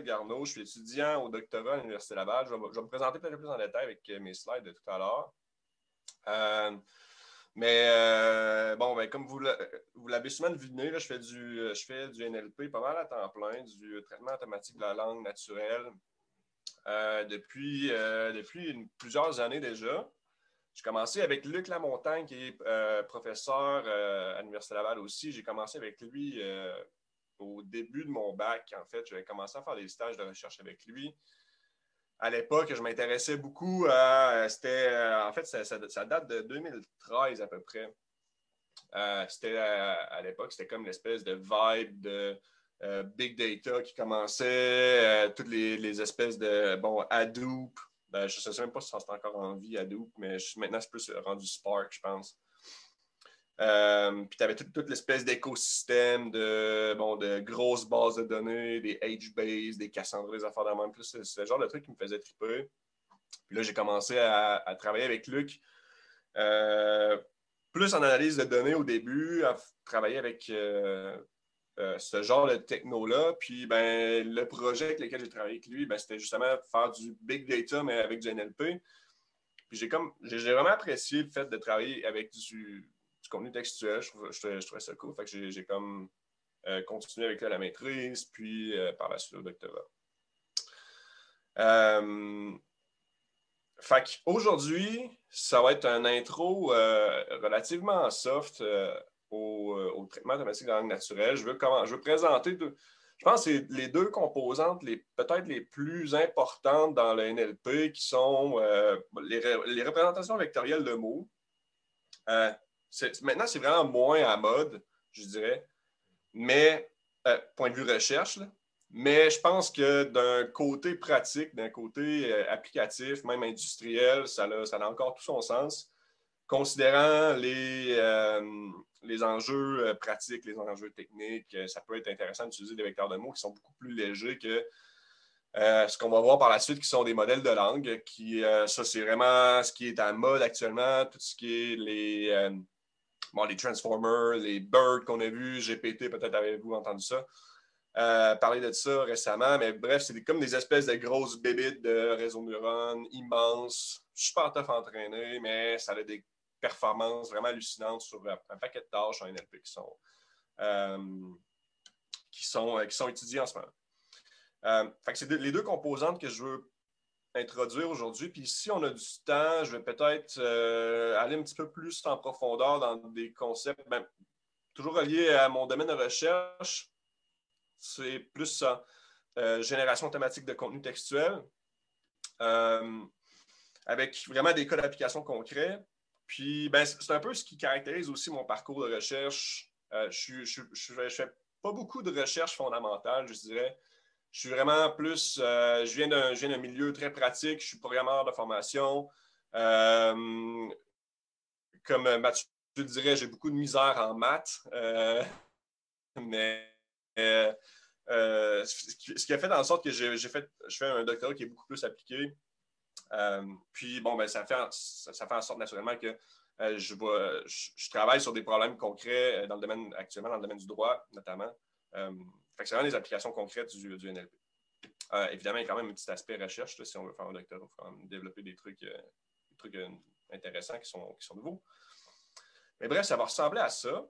Michel Garneau. Je suis étudiant au doctorat à l'Université Laval. Je vais me présenter peut-être plus en détail avec mes slides de tout à l'heure. Ben, comme vous l'avez sûrement deviné, là, je fais du NLP pas mal à temps plein, du traitement automatique de la langue naturelle depuis plusieurs années déjà. J'ai commencé avec Luc Lamontagne, qui est professeur à l'Université Laval aussi. J'ai commencé avec lui au début de mon bac. En fait, j'avais commencé à faire des stages de recherche avec lui. À l'époque, je m'intéressais beaucoup à... en fait, ça date de 2013 à peu près. À l'époque, c'était comme l'espèce de vibe de Big Data qui commençait, toutes les espèces de, Hadoop. Je ne sais même pas si c'est encore en vie, Hadoop, mais maintenant, c'est plus rendu Spark, je pense. Puis tu avais toute l'espèce d'écosystème de grosses bases de données, des HBase, des Cassandra, des affaires de même. C'est le genre de truc qui me faisait triper. Puis là, j'ai commencé à travailler avec Luc. Plus en analyse de données au début, à travailler avec ce genre de techno-là. Puis le projet avec lequel j'ai travaillé avec lui, c'était justement faire du big data, mais avec du NLP. Puis j'ai vraiment apprécié le fait de travailler avec du contenu textuel. Je trouvais ça cool. Fait que j'ai comme continué avec la maîtrise, puis par la suite au doctorat. Fait qu'aujourd'hui, ça va être un intro relativement soft au traitement automatique de la langue naturelle. Je veux présenter, je pense que c'est les deux composantes peut-être les plus importantes dans le NLP qui sont les représentations vectorielles de mots. Maintenant, c'est vraiment moins à mode, je dirais, mais point de vue recherche, là. Mais je pense que d'un côté pratique, d'un côté applicatif, même industriel, ça a encore tout son sens, considérant les enjeux pratiques, les enjeux techniques. Ça peut être intéressant d'utiliser des vecteurs de mots qui sont beaucoup plus légers que ce qu'on va voir par la suite, qui sont des modèles de langue. Ça, c'est vraiment ce qui est à mode actuellement, tout ce qui est les Transformers, les Bird qu'on a vus, GPT, peut-être avez-vous entendu ça. Parler de ça récemment, mais bref, c'est comme des espèces de grosses bébites de réseaux de neurones immenses, super tough à entraîner, mais ça a des performances vraiment hallucinantes sur un paquet de tâches en NLP qui sont étudiées en ce moment. Fait que c'est les deux composantes que je veux introduire aujourd'hui. Puis si on a du temps, je vais peut-être aller un petit peu plus en profondeur dans des concepts, toujours reliés à mon domaine de recherche. C'est plus ça, génération automatique de contenu textuel, avec vraiment des cas d'application concrets. Puis, c'est un peu ce qui caractérise aussi mon parcours de recherche. Je ne fais pas beaucoup de recherche fondamentale, je dirais. Je suis vraiment plus, je viens d'un milieu très pratique. Je suis programmeur de formation. Comme Mathieu le dirait, j'ai beaucoup de misère en maths, mais ce qui a fait en sorte que je fais un doctorat qui est beaucoup plus appliqué. Puis, ça fait en sorte naturellement que je travaille sur des problèmes concrets actuellement dans le domaine du droit, notamment. Fait que c'est vraiment des applications concrètes du NLP. Évidemment, il y a quand même un petit aspect recherche, là, si on veut faire un doctorat, il faut quand même développer des trucs intéressants qui sont nouveaux. Mais bref, ça va ressembler à ça.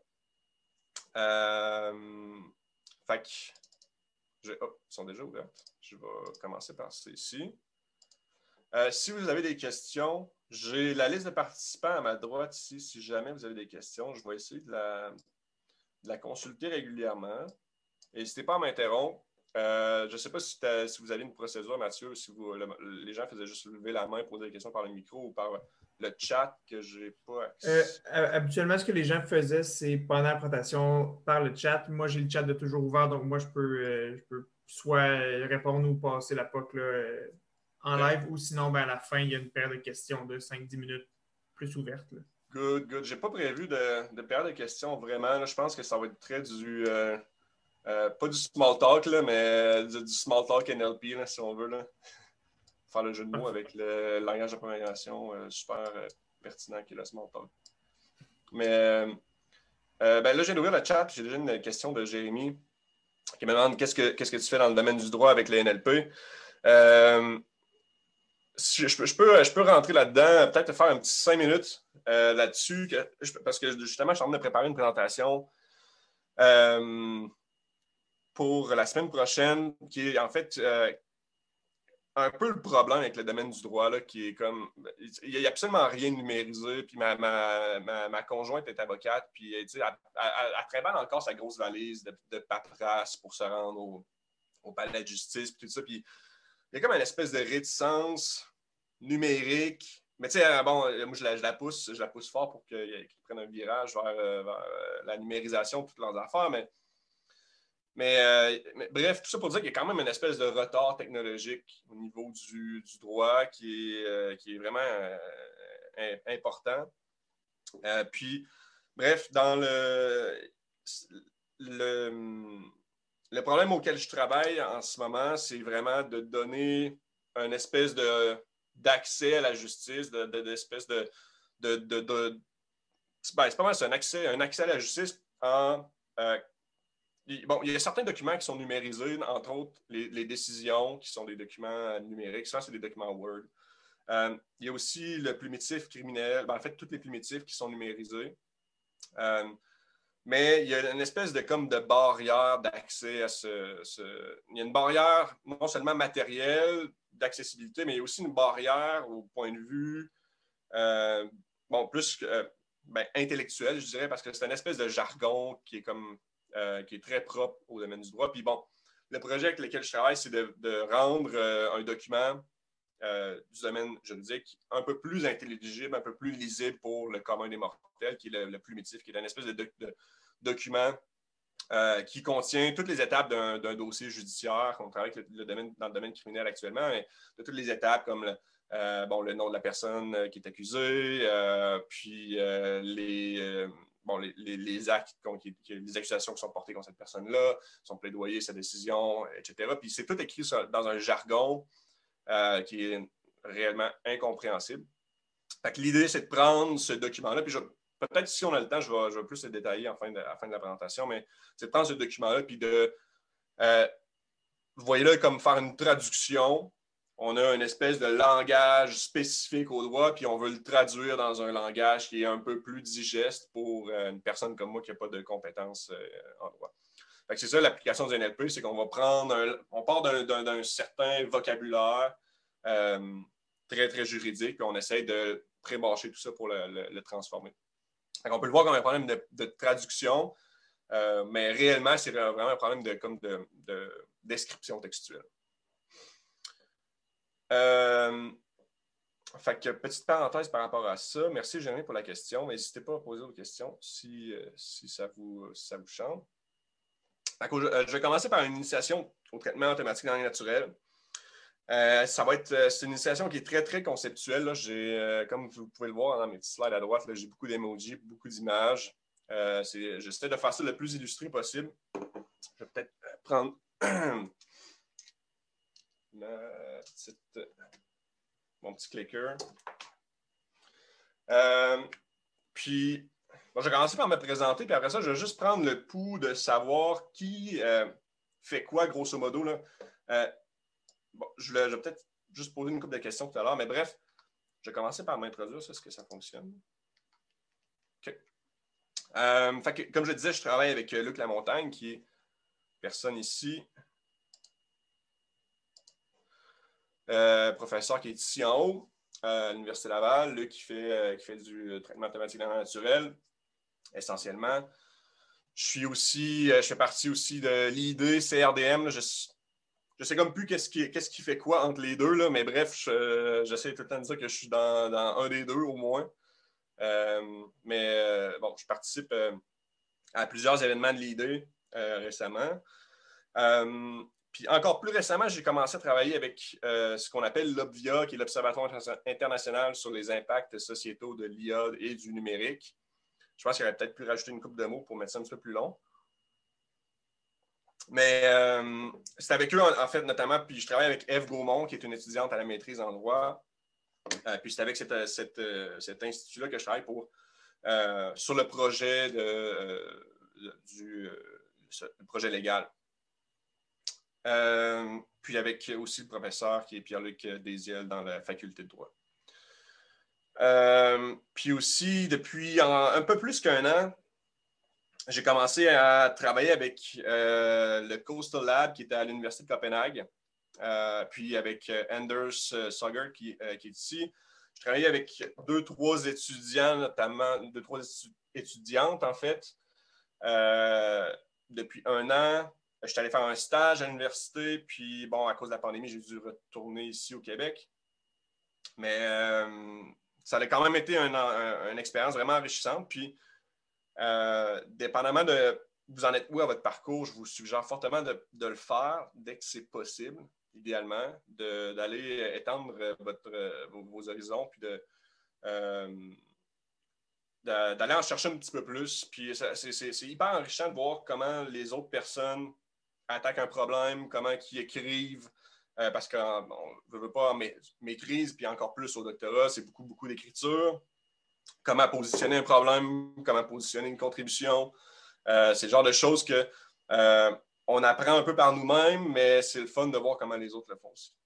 Fait que ils sont déjà ouverts. Je vais commencer par ceci. Si vous avez des questions, j'ai la liste de participants à ma droite ici. Si jamais vous avez des questions, je vais essayer de la consulter régulièrement. N'hésitez pas à m'interrompre. Je ne sais pas si vous avez une procédure, Mathieu, si les gens faisaient juste lever la main et poser des questions par le micro ou par le chat que je n'ai pas accès. Habituellement, ce que les gens faisaient, c'est pendant la présentation par le chat. Moi, j'ai le chat de toujours ouvert, donc moi, je peux soit répondre ou passer la POC là, en live, ou sinon, à la fin, il y a une paire de questions de 5-10 minutes plus ouverte. Là. Good. J'ai pas prévu de période de questions vraiment. Là, je pense que ça va être très pas du small talk, là, mais du small talk NLP, là, si on veut. Là. Faire le jeu de mots avec le langage de programmation super pertinent qui est le small talk. Mais là, je viens d'ouvrir le chat. J'ai déjà une question de Jérémy. qui me demande qu'est-ce que tu fais dans le domaine du droit avec les NLP. Je peux rentrer là-dedans, peut-être te faire un petit 5 minutes là-dessus, parce que justement, je suis en train de préparer une présentation pour la semaine prochaine, qui est en fait un peu le problème avec le domaine du droit, là, qui est comme, il n'y a absolument rien numérisé, puis ma conjointe est avocate, puis elle travaille encore sa grosse valise de paperasse pour se rendre au palais de justice, puis tout ça, puis il y a comme une espèce de réticence numérique, mais tu sais, bon, moi je la pousse fort pour qu'ils prennent un virage vers la numérisation de toutes leurs affaires, mais bref, tout ça pour dire qu'il y a quand même une espèce de retard technologique au niveau du droit qui est vraiment important. Puis, bref, dans le problème auquel je travaille en ce moment, c'est vraiment de donner une espèce d'accès à la justice, d'espèce c'est pas mal, c'est un accès à la justice en... bon, il y a certains documents qui sont numérisés, entre autres les décisions, qui sont des documents numériques. Souvent, c'est des documents Word. Il y a aussi le plumitif criminel. En fait, tous les plumitifs qui sont numérisés. Mais il y a une espèce de barrière d'accès à Il y a une barrière non seulement matérielle, d'accessibilité, mais il y a aussi une barrière au point de vue plus intellectuel, je dirais, parce que c'est une espèce de jargon qui est très propre au domaine du droit. Puis bon, le projet avec lequel je travaille, c'est de rendre un document du domaine juridique un peu plus intelligible, un peu plus lisible pour le commun des mortels, qui est le plumitif, qui est une espèce de document qui contient toutes les étapes d'un dossier judiciaire. On travaille avec dans le domaine criminel actuellement, mais de toutes les étapes comme le nom de la personne qui est accusée, puis les actes, les accusations qui sont portées contre cette personne-là, son plaidoyer, sa décision, etc. Puis c'est tout écrit dans un jargon qui est réellement incompréhensible. Fait que l'idée, c'est de prendre ce document-là, puis peut-être si on a le temps, je vais plus le détailler à la fin de la présentation, mais c'est de prendre ce document-là, puis vous voyez là, comme faire une traduction. On a une espèce de langage spécifique au droit, puis on veut le traduire dans un langage qui est un peu plus digeste pour une personne comme moi qui n'a pas de compétences en droit. Fait que c'est ça l'application du NLP, c'est qu'on va on part d'un certain vocabulaire très, très juridique, puis on essaie de prébâcher tout ça pour le transformer. Donc, on peut le voir comme un problème de traduction, mais réellement, c'est vraiment un problème de description textuelle. Fait que petite parenthèse par rapport à ça. Merci, Jérémy, pour la question. N'hésitez pas à poser vos questions si ça vous chante. Je vais commencer par une initiation au traitement automatique dans les naturels. C'est une initiation qui est très, très conceptuelle. Là. Comme vous pouvez le voir dans mes petits slides à droite, j'ai beaucoup d'emojis, beaucoup d'images. J'essaie de faire ça le plus illustré possible. Je vais peut-être prendre mon petit clicker. Puis, je vais commencer par me présenter, puis après ça, je vais juste prendre le pouls de savoir qui fait quoi, grosso modo. Là. Je vais peut-être juste poser une couple de questions tout à l'heure, mais bref, je vais commencer par m'introduire. Est-ce que ça fonctionne? OK. Fait que, comme je disais, je travaille avec Luc Lamontagne, qui est personne ici. Professeur qui est ici en haut, à l'Université Laval, Luc qui fait du traitement automatique dans la naturelle, essentiellement. Je fais partie aussi de l'ID, CRDM. Je sais comme plus qu'est-ce qui fait quoi entre les deux, là, mais bref, j'essaie tout le temps de dire que je suis dans un des deux au moins. Je participe à plusieurs événements de l'ID récemment. Puis encore plus récemment, j'ai commencé à travailler avec ce qu'on appelle l'OBVIA, qui est l'Observatoire international sur les impacts sociétaux de l'IA et du numérique. Je pense qu'il aurait peut-être pu rajouter une couple de mots pour mettre ça un petit peu plus long. Mais c'est avec eux, en fait, notamment, puis je travaille avec Eve Gaumont, qui est une étudiante à la maîtrise en droit. Puis c'est avec cet institut-là que je travaille sur le projet du projet légal. Puis avec aussi le professeur qui est Pierre-Luc Desiel dans la faculté de droit. Puis aussi, depuis un peu plus qu'un an, j'ai commencé à travailler avec le Coastal Lab qui était à l'Université de Copenhague, puis avec Anders Sager qui est ici. Je travaillais avec 2-3 étudiants, notamment 2-3 étudiantes en fait. Depuis un an, je suis allé faire un stage à l'université, puis bon, à cause de la pandémie, j'ai dû retourner ici au Québec. Mais ça a quand même été une expérience vraiment enrichissante. Puis, dépendamment de vous en êtes où à votre parcours, je vous suggère fortement de le faire dès que c'est possible, idéalement, d'aller étendre vos horizons, puis d'aller en chercher un petit peu plus. Puis c'est hyper enrichissant de voir comment les autres personnes attaquent un problème, comment ils écrivent, parce qu'on ne veut pas en maîtrise, puis encore plus au doctorat, c'est beaucoup, beaucoup d'écriture. Comment positionner un problème, comment positionner une contribution. C'est le genre de choses qu'on apprend un peu par nous-mêmes, mais c'est le fun de voir comment les autres le font aussi.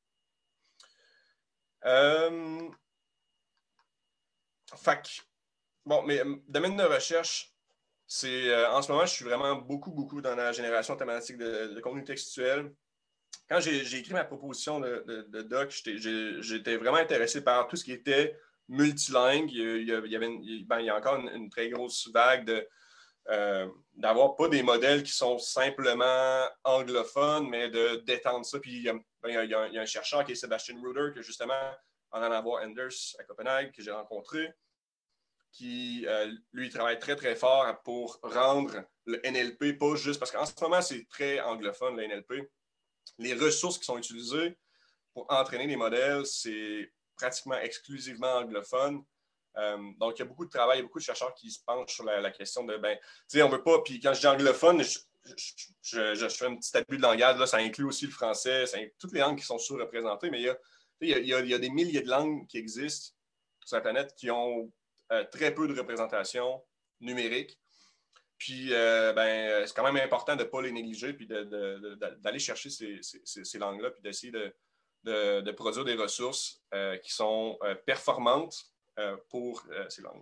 Bon, mais domaine de recherche, en ce moment, je suis vraiment beaucoup, beaucoup dans la génération thématique de contenu textuel. Quand j'ai écrit ma proposition de doc, j'étais vraiment intéressé par tout ce qui était multilingue. Il y a encore une très grosse vague d'avoir pas des modèles qui sont simplement anglophones, mais d'étendre ça. Puis il y a un chercheur qui est Sebastian Ruder, que justement, en allant voir Anders à Copenhague, que j'ai rencontré, qui, lui, travaille très, très fort pour rendre le NLP, pas juste, parce qu'en ce moment, c'est très anglophone, le NLP. Les ressources qui sont utilisées pour entraîner les modèles, c'est pratiquement exclusivement anglophone. Donc, il y a beaucoup de travail, il y a beaucoup de chercheurs qui se penchent sur la question de, tu sais, on ne veut pas, puis quand je dis anglophone, je fais un petit abus de langage, là, ça inclut aussi le français, toutes les langues qui sont sous-représentées, mais il y a des milliers de langues qui existent sur la planète qui ont très peu de représentation numérique. Puis, c'est quand même important de ne pas les négliger, puis d'aller chercher ces langues-là, puis d'essayer de produire des ressources qui sont performantes pour ces langues.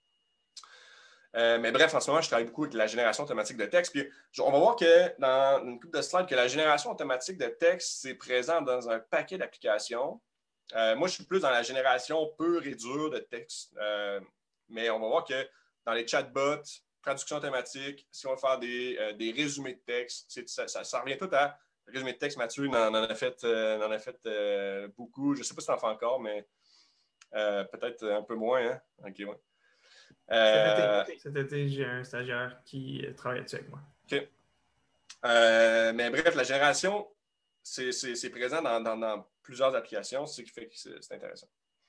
Mais bref, en ce moment, je travaille beaucoup avec la génération automatique de texte. Puis, on va voir que dans une couple de slides, que la génération automatique de texte, c'est présent dans un paquet d'applications. Moi, je suis plus dans la génération pure et dure de texte. Mais on va voir que dans les chatbots, traduction automatique, si on veut faire des résumés de texte, ça revient tout à résumé de texte. Mathieu en a fait beaucoup. Je ne sais pas si tu en fais encore, mais peut-être un peu moins. Hein? OK, ouais. Cet été, j'ai un stagiaire qui travaille dessus avec moi. OK. Mais bref, la génération, c'est présent dans plusieurs applications, c'est ce qui fait que c'est intéressant.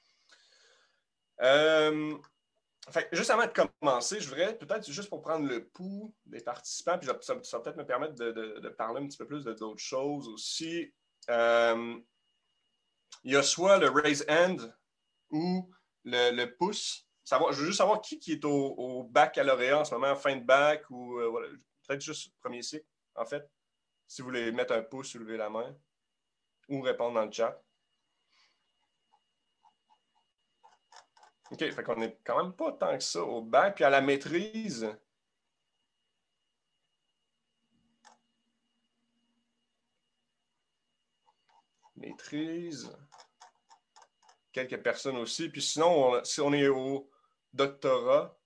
Fait, juste avant de commencer, je voudrais peut-être juste pour prendre le pouls des participants, puis ça va peut-être me permettre de parler un petit peu plus d'autres choses aussi. Il y a soit le raise hand ou le pouce. Je veux juste savoir qui est au baccalauréat en ce moment, fin de bac, ou voilà, peut-être juste premier cycle, en fait. Si vous voulez mettre un pouce ou lever la main, ou répondre dans le chat. OK, fait qu'on n'est quand même pas tant que ça au bac. Puis à la maîtrise, quelques personnes aussi. Puis sinon, si on est au doctorat,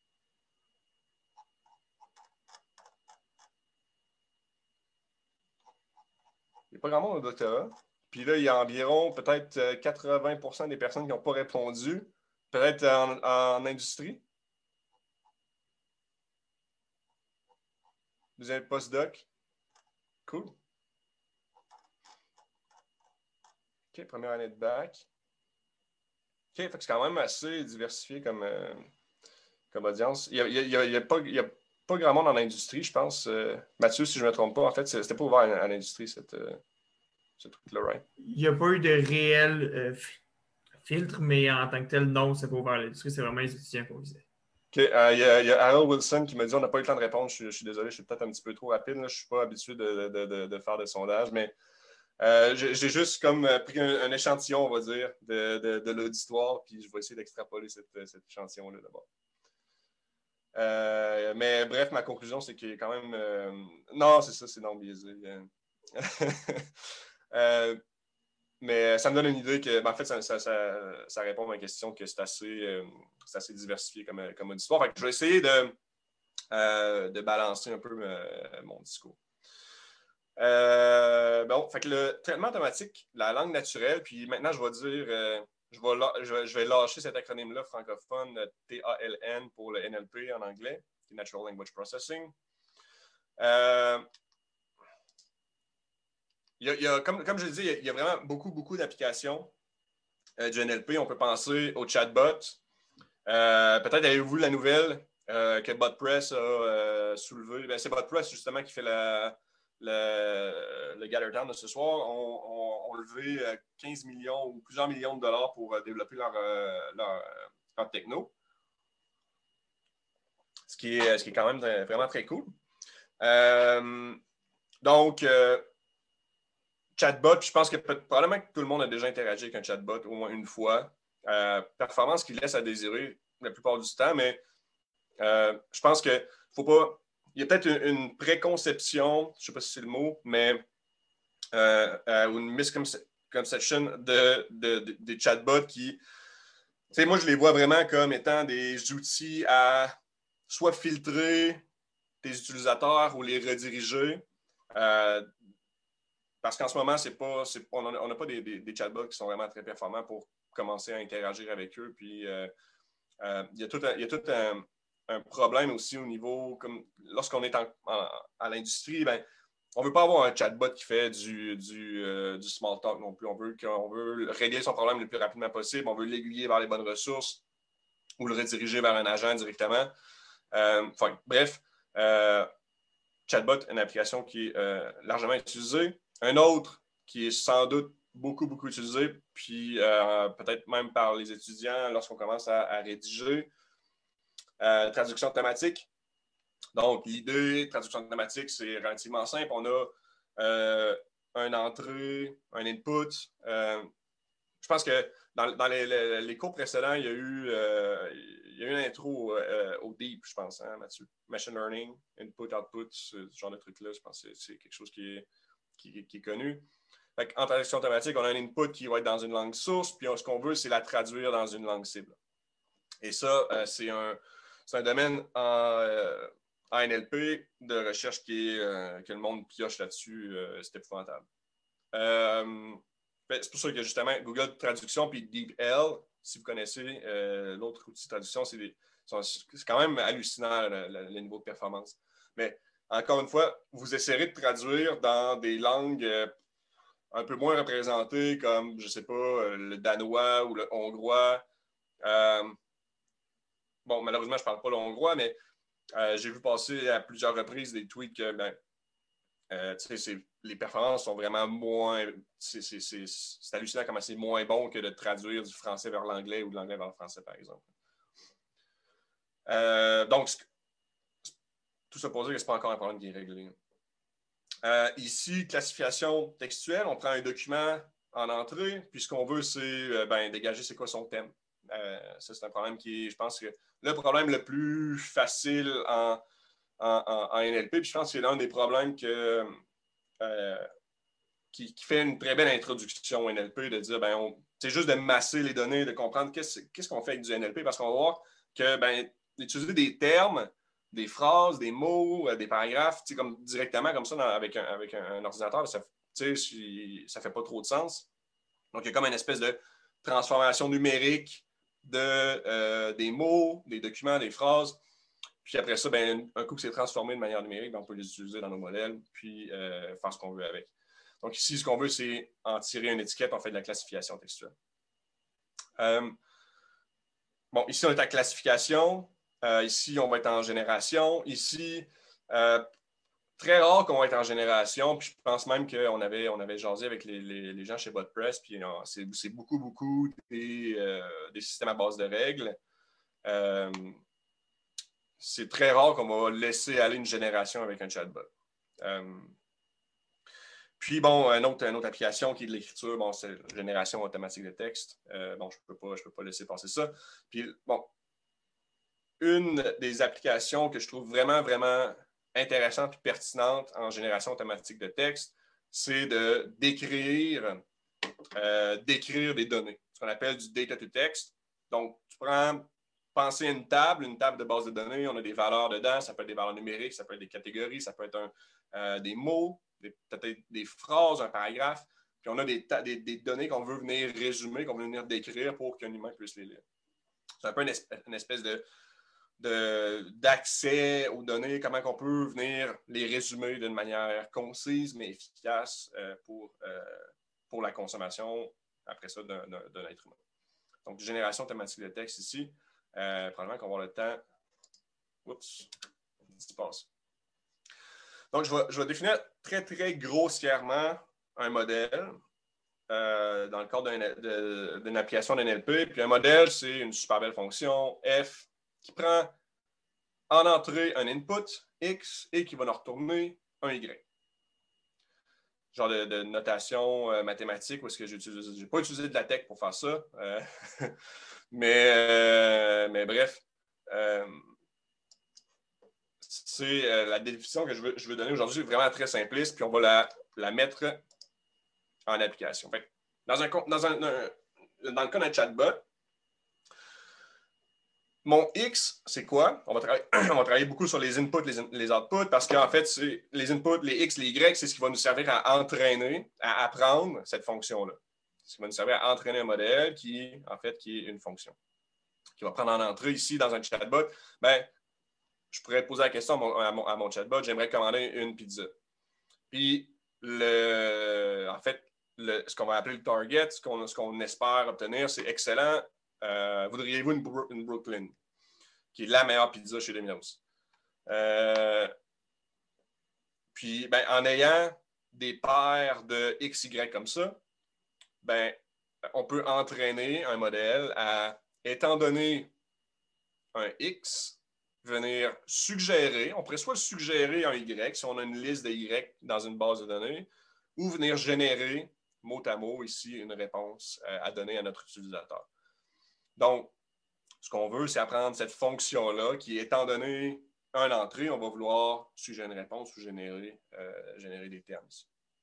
il n'y a pas grand monde au doctorat. Puis là, il y a environ peut-être 80% des personnes qui n'ont pas répondu. Peut-être en industrie. Deuxième postdoc. Cool. OK, première année de bac. OK, fait que c'est quand même assez diversifié comme audience. Il y a pas grand monde en industrie, je pense. Mathieu, si je ne me trompe pas, en fait, c'était pas ouvert à l'industrie, ce truc-là, right? Il n'y a pas eu de réel filtre, mais en tant que tel, non, c'est pas ouvert à l'industrie, c'est vraiment les étudiants qu'on visait. Il y a Harold Wilson qui m'a dit on n'a pas eu le temps de répondre. Je suis désolé, je suis peut-être un petit peu trop rapide. Là. Je ne suis pas habitué de faire des sondages, mais j'ai juste comme pris un échantillon, on va dire, de l'auditoire, puis je vais essayer d'extrapoler cet échantillon-là d'abord. Mais bref, ma conclusion, c'est qu'il y a quand même. Non, c'est ça, c'est non biaisé. Mais ça me donne une idée que, en fait, ça répond à ma question que c'est assez diversifié comme auditoire. Fait que je vais essayer de balancer un peu mon discours. Bon, fait que le traitement automatique, la langue naturelle, puis maintenant, je vais dire, je vais lâcher cet acronyme-là francophone, TALN pour le NLP en anglais, Natural Language Processing. Comme je l'ai dit, il y a vraiment beaucoup d'applications du NLP. On peut penser au chatbot. Peut-être avez-vous la nouvelle que BotPress a soulevée. C'est BotPress justement qui fait le Gathertown de ce soir. On levé 15 millions ou plusieurs millions de dollars pour développer leur techno. Ce qui est quand même vraiment très cool. Donc, chatbot, je pense que probablement que tout le monde a déjà interagi avec un chatbot au moins une fois. Performance qui laisse à désirer la plupart du temps, mais je pense qu'il ne faut pas. Il y a peut-être une préconception, je ne sais pas si c'est le mot, mais ou une misconception des chatbots qui. Tu sais, moi, je les vois vraiment comme étant des outils à soit filtrer tes utilisateurs ou les rediriger. Parce qu'en ce moment, on n'a pas des chatbots qui sont vraiment très performants pour commencer à interagir avec eux. Puis, il y a tout un problème aussi au niveau, comme lorsqu'on est à l'industrie, ben, on ne veut pas avoir un chatbot qui fait du small talk non plus. On veut régler son problème le plus rapidement possible. On veut l'aiguiller vers les bonnes ressources ou le rediriger vers un agent directement. Bref, chatbot, une application qui est largement utilisée. Un autre qui est sans doute beaucoup utilisé, puis peut-être même par les étudiants lorsqu'on commence à rédiger. Traduction automatique. Donc, l'idée, traduction automatique, c'est relativement simple. On a un entrée, un input. Je pense que dans les cours précédents, il y a eu une intro au deep, je pense, hein, Mathieu. Machine learning, input, output, ce genre de truc-là, je pense que c'est quelque chose qui est connu. En traduction automatique, on a un input qui va être dans une langue source, puis ce qu'on veut, c'est la traduire dans une langue cible. Et ça, c'est un domaine en NLP de recherche que le monde pioche là-dessus. C'est épouvantable. C'est pour ça que justement, Google Traduction puis DeepL, si vous connaissez l'autre outil de traduction, c'est quand même hallucinant le niveau de performance. Mais encore une fois, vous essayerez de traduire dans des langues un peu moins représentées comme, je ne sais pas, le danois ou le hongrois. Bon, malheureusement, je ne parle pas le hongrois, mais j'ai vu passer à plusieurs reprises des tweets que les performances sont vraiment moins. C'est hallucinant comment c'est moins bon que de traduire du français vers l'anglais ou de l'anglais vers le français, par exemple. Donc, tout ça pour dire que ce n'est pas encore un problème qui est réglé. Ici, classification textuelle, on prend un document en entrée, puis ce qu'on veut, c'est dégager c'est quoi son thème. Ça, c'est un problème qui est, je pense, que le problème le plus facile en NLP, puis je pense que c'est l'un des problèmes qui fait une très belle introduction au NLP, de dire, c'est juste de masser les données, de comprendre qu'est-ce qu'on fait avec du NLP, parce qu'on va voir que, utiliser des termes, des phrases, des mots, des paragraphes, directement comme ça avec un ordinateur, ça ne fait pas trop de sens. Donc, il y a comme une espèce de transformation numérique des mots, des documents, des phrases. Puis après ça, un coup que c'est transformé de manière numérique, on peut les utiliser dans nos modèles, puis faire ce qu'on veut avec. Donc ici, ce qu'on veut, c'est en tirer une étiquette, on fait de la classification textuelle. Ici, on est en classification. Ici, on va être en génération. Ici, très rare qu'on va être en génération. Puis je pense même qu'on avait jasé avec les gens chez BotPress. Puis c'est beaucoup des systèmes à base de règles. c'est très rare qu'on va laisser aller une génération avec un chatbot. Puis, bon, une autre application qui est de l'écriture, bon, c'est la génération automatique de texte. Bon, je peux pas laisser passer ça. Puis, bon, une des applications que je trouve vraiment, vraiment intéressante et pertinente en génération automatique de texte, c'est d'écrire des données, ce qu'on appelle du data to text. Donc, pensez à une table de base de données, on a des valeurs dedans, ça peut être des valeurs numériques, ça peut être des catégories, ça peut être des mots, peut-être des phrases, un paragraphe, puis on a des données qu'on veut venir résumer, qu'on veut venir décrire pour qu'un humain puisse les lire. C'est un peu une espèce d'accès aux données, comment on peut venir les résumer d'une manière concise mais efficace pour la consommation, après ça, d'un être humain. Donc, génération automatique de texte ici. Probablement qu'on va avoir le temps. Oups, qu'est-ce qui se passe? Donc, je vais définir très, très grossièrement un modèle dans le cadre d'une application d'NLP. Puis un modèle, c'est une super belle fonction F qui prend en entrée un input X et qui va nous retourner un Y. Genre de notation mathématique où est-ce que j'ai pas utilisé de la tech pour faire ça. Mais bref, c'est la définition que je veux donner aujourd'hui, vraiment très simpliste, puis on va la mettre en application. Fait, dans le cas d'un chatbot, mon X, c'est quoi? On va travailler beaucoup sur les inputs, les outputs, parce qu'en fait, les inputs, les X, les Y, c'est ce qui va nous servir à entraîner, à apprendre cette fonction-là. Ce qui va nous servir à entraîner un modèle qui est une fonction. Qui va prendre en entrée ici dans un chatbot. Bien, je pourrais poser la question à mon chatbot, j'aimerais commander une pizza. Puis, ce qu'on va appeler le target, ce qu'on espère obtenir, c'est excellent. Voudriez-vous une Brooklyn, qui est la meilleure pizza chez Domino's? Puis, ben, en ayant des paires de X, Y comme ça, ben, on peut entraîner un modèle à, étant donné un X, venir suggérer, on pourrait soit suggérer un Y, si on a une liste de Y dans une base de données, ou venir générer mot à mot ici une réponse à donner à notre utilisateur. Donc, ce qu'on veut, c'est apprendre cette fonction-là qui, étant donné une entrée, on va vouloir suggérer une réponse ou générer des termes ici.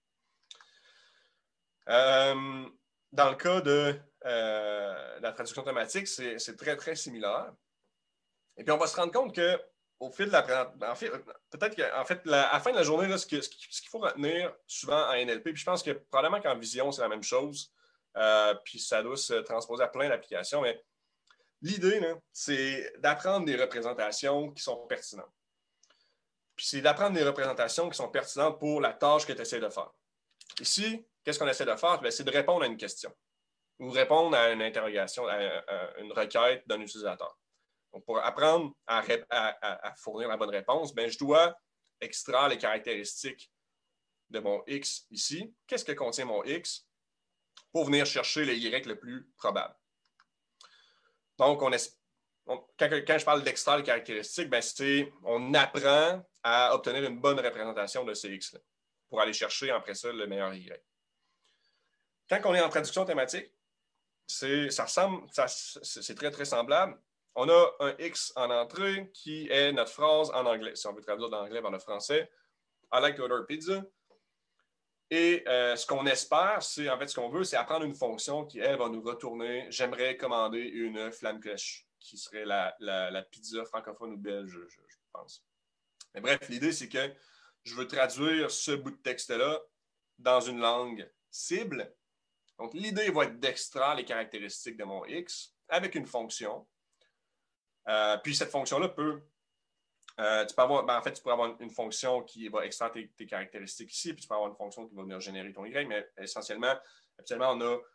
Dans le cas de la traduction automatique, c'est très, très similaire. Et puis, on va se rendre compte qu'au fil de l'apprentissage, peut-être qu'en fait, à la fin de la journée, là, ce qu'il faut retenir souvent en NLP, puis je pense que probablement qu'en vision, c'est la même chose, puis ça doit se transposer à plein d'applications, mais l'idée, c'est d'apprendre des représentations qui sont pertinentes. Puis c'est d'apprendre des représentations qui sont pertinentes pour la tâche que tu essaies de faire. Ici, qu'est-ce qu'on essaie de faire? C'est de répondre à une question ou répondre à une interrogation, à une requête d'un utilisateur. Donc, pour apprendre à fournir la bonne réponse, bien, je dois extraire les caractéristiques de mon X ici. Qu'est-ce que contient mon X pour venir chercher le Y le plus probable? Donc, quand je parle d'extraire les caractéristiques, bien, on apprend à obtenir une bonne représentation de ces X-là pour aller chercher après ça le meilleur Y. Quand on est en traduction thématique, c'est très, très semblable. On a un X en entrée qui est notre phrase en anglais. Si on veut traduire d'anglais vers le français, I like to order pizza. Et ce qu'on espère, c'est en fait ce qu'on veut, c'est apprendre une fonction qui, elle, va nous retourner. J'aimerais commander une flammekueche, qui serait la pizza francophone ou belge, je pense. Mais bref, l'idée, c'est que je veux traduire ce bout de texte-là dans une langue cible. Donc, l'idée va être d'extraire les caractéristiques de mon X avec une fonction. Puis, cette fonction-là peut... tu pourrais avoir une fonction qui va extraire tes caractéristiques ici, puis tu peux avoir une fonction qui va venir générer ton Y, mais essentiellement, actuellement,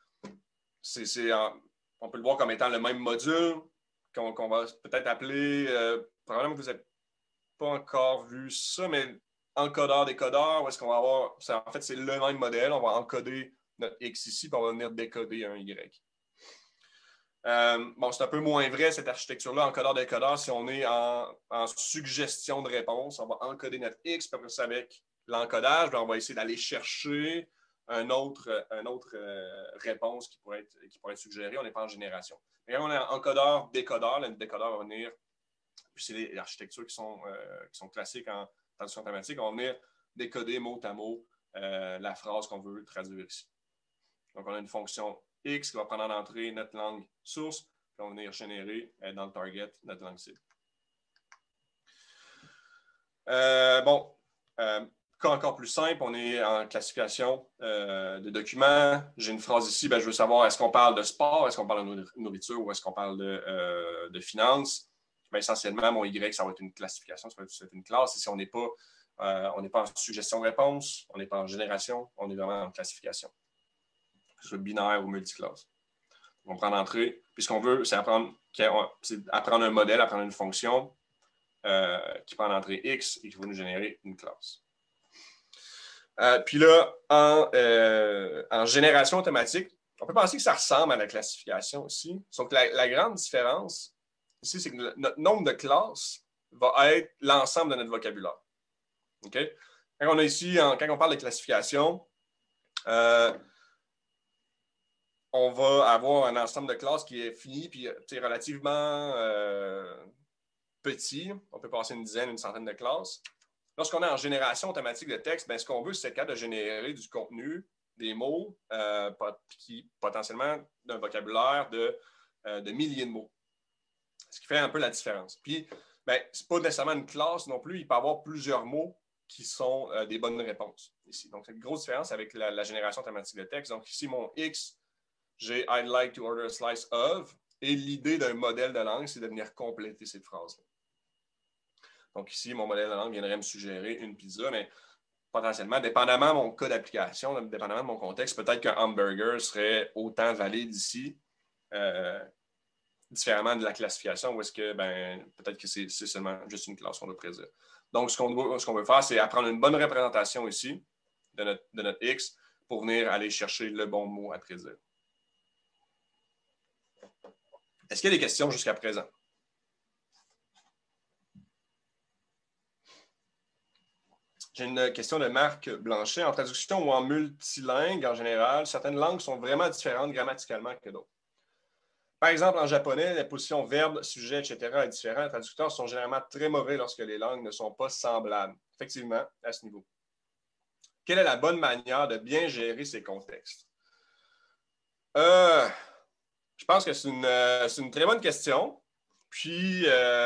on peut le voir comme étant le même module qu'on va peut-être appeler, probablement que vous n'avez pas encore vu ça, mais encodeur-décodeur, où est-ce qu'on va avoir, en fait, c'est le même modèle, on va encoder notre X ici, puis on va venir décoder un Y. Bon, c'est un peu moins vrai, cette architecture-là, encodeur-décodeur, si on est en suggestion de réponse. On va encoder notre X, puis après ça, avec l'encodage, on va essayer d'aller chercher une autre réponse qui pourrait être suggérée. On n'est pas en génération. Mais quand on est en encodeur-décodeur, le décodeur va venir, puis c'est les architectures qui sont classiques en traduction automatique, on va venir décoder mot à mot la phrase qu'on veut traduire ici. Donc, on a une fonction X qui va prendre en entrée notre langue source, puis on va venir générer dans le target notre langue cible. Cas encore plus simple, on est en classification de documents. J'ai une phrase ici, je veux savoir est-ce qu'on parle de sport, est-ce qu'on parle de nourriture ou est-ce qu'on parle de finances. Essentiellement, mon Y, ça va être une classification, ça va être une classe. Et si on n'est pas en suggestion de réponse, on n'est pas en génération, on est vraiment en classification. Que ce soit binaire ou multiclasse. On prend l'entrée. Puis ce qu'on veut, c'est apprendre un modèle, apprendre une fonction qui prend l'entrée X et qui va nous générer une classe. Puis là, en génération automatique, on peut penser que ça ressemble à la classification aussi. Sauf que la grande différence ici, c'est que notre nombre de classes va être l'ensemble de notre vocabulaire. Okay? Quand on parle de classification, on va avoir un ensemble de classes qui est fini puis relativement petit. On peut passer une dizaine, une centaine de classes. Lorsqu'on est en génération automatique de texte, ce qu'on veut, c'est être capable de générer du contenu, des mots, qui potentiellement d'un vocabulaire de milliers de mots. Ce qui fait un peu la différence. Puis, ce n'est pas nécessairement une classe non plus. Il peut y avoir plusieurs mots qui sont des bonnes réponses ici. Donc, c'est une grosse différence avec la génération automatique de texte. Donc, ici, mon X, j'ai I'd like to order a slice of. Et l'idée d'un modèle de langue, c'est de venir compléter cette phrase-là. Donc, ici, mon modèle de langue viendrait me suggérer une pizza, mais potentiellement, dépendamment de mon cas d'application, dépendamment de mon contexte, peut-être qu'un hamburger serait autant valide ici, différemment de la classification, où est-ce que peut-être que c'est seulement juste une classe qu'on doit prédire. Donc, ce qu'on veut faire, c'est apprendre une bonne représentation ici de notre X pour venir aller chercher le bon mot à prédire. Est-ce qu'il y a des questions jusqu'à présent? J'ai une question de Marc Blanchet. En traduction ou en multilingue, en général, certaines langues sont vraiment différentes grammaticalement que d'autres. Par exemple, en japonais, la position verbe, sujet, etc. est différente. Les traducteurs sont généralement très mauvais lorsque les langues ne sont pas semblables. Effectivement, à ce niveau. Quelle est la bonne manière de bien gérer ces contextes? Je pense que c'est une très bonne question. Puis,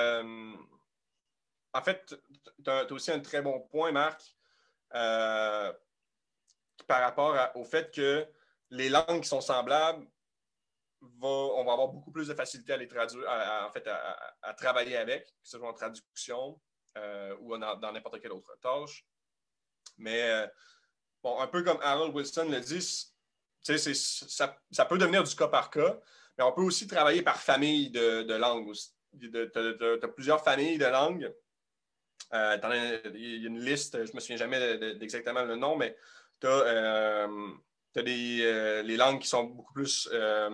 en fait, tu as aussi un très bon point, Marc, par rapport au fait que les langues qui sont semblables, on va avoir beaucoup plus de facilité à les traduire, à travailler avec, que ce soit en traduction ou dans n'importe quelle autre tâche. Mais, un peu comme Harold Wilson le dit, ça peut devenir du cas par cas, mais on peut aussi travailler par famille de langues. Tu as plusieurs familles de langues. Il y a une liste, je ne me souviens jamais d'exactement le nom, mais tu as les langues qui sont beaucoup plus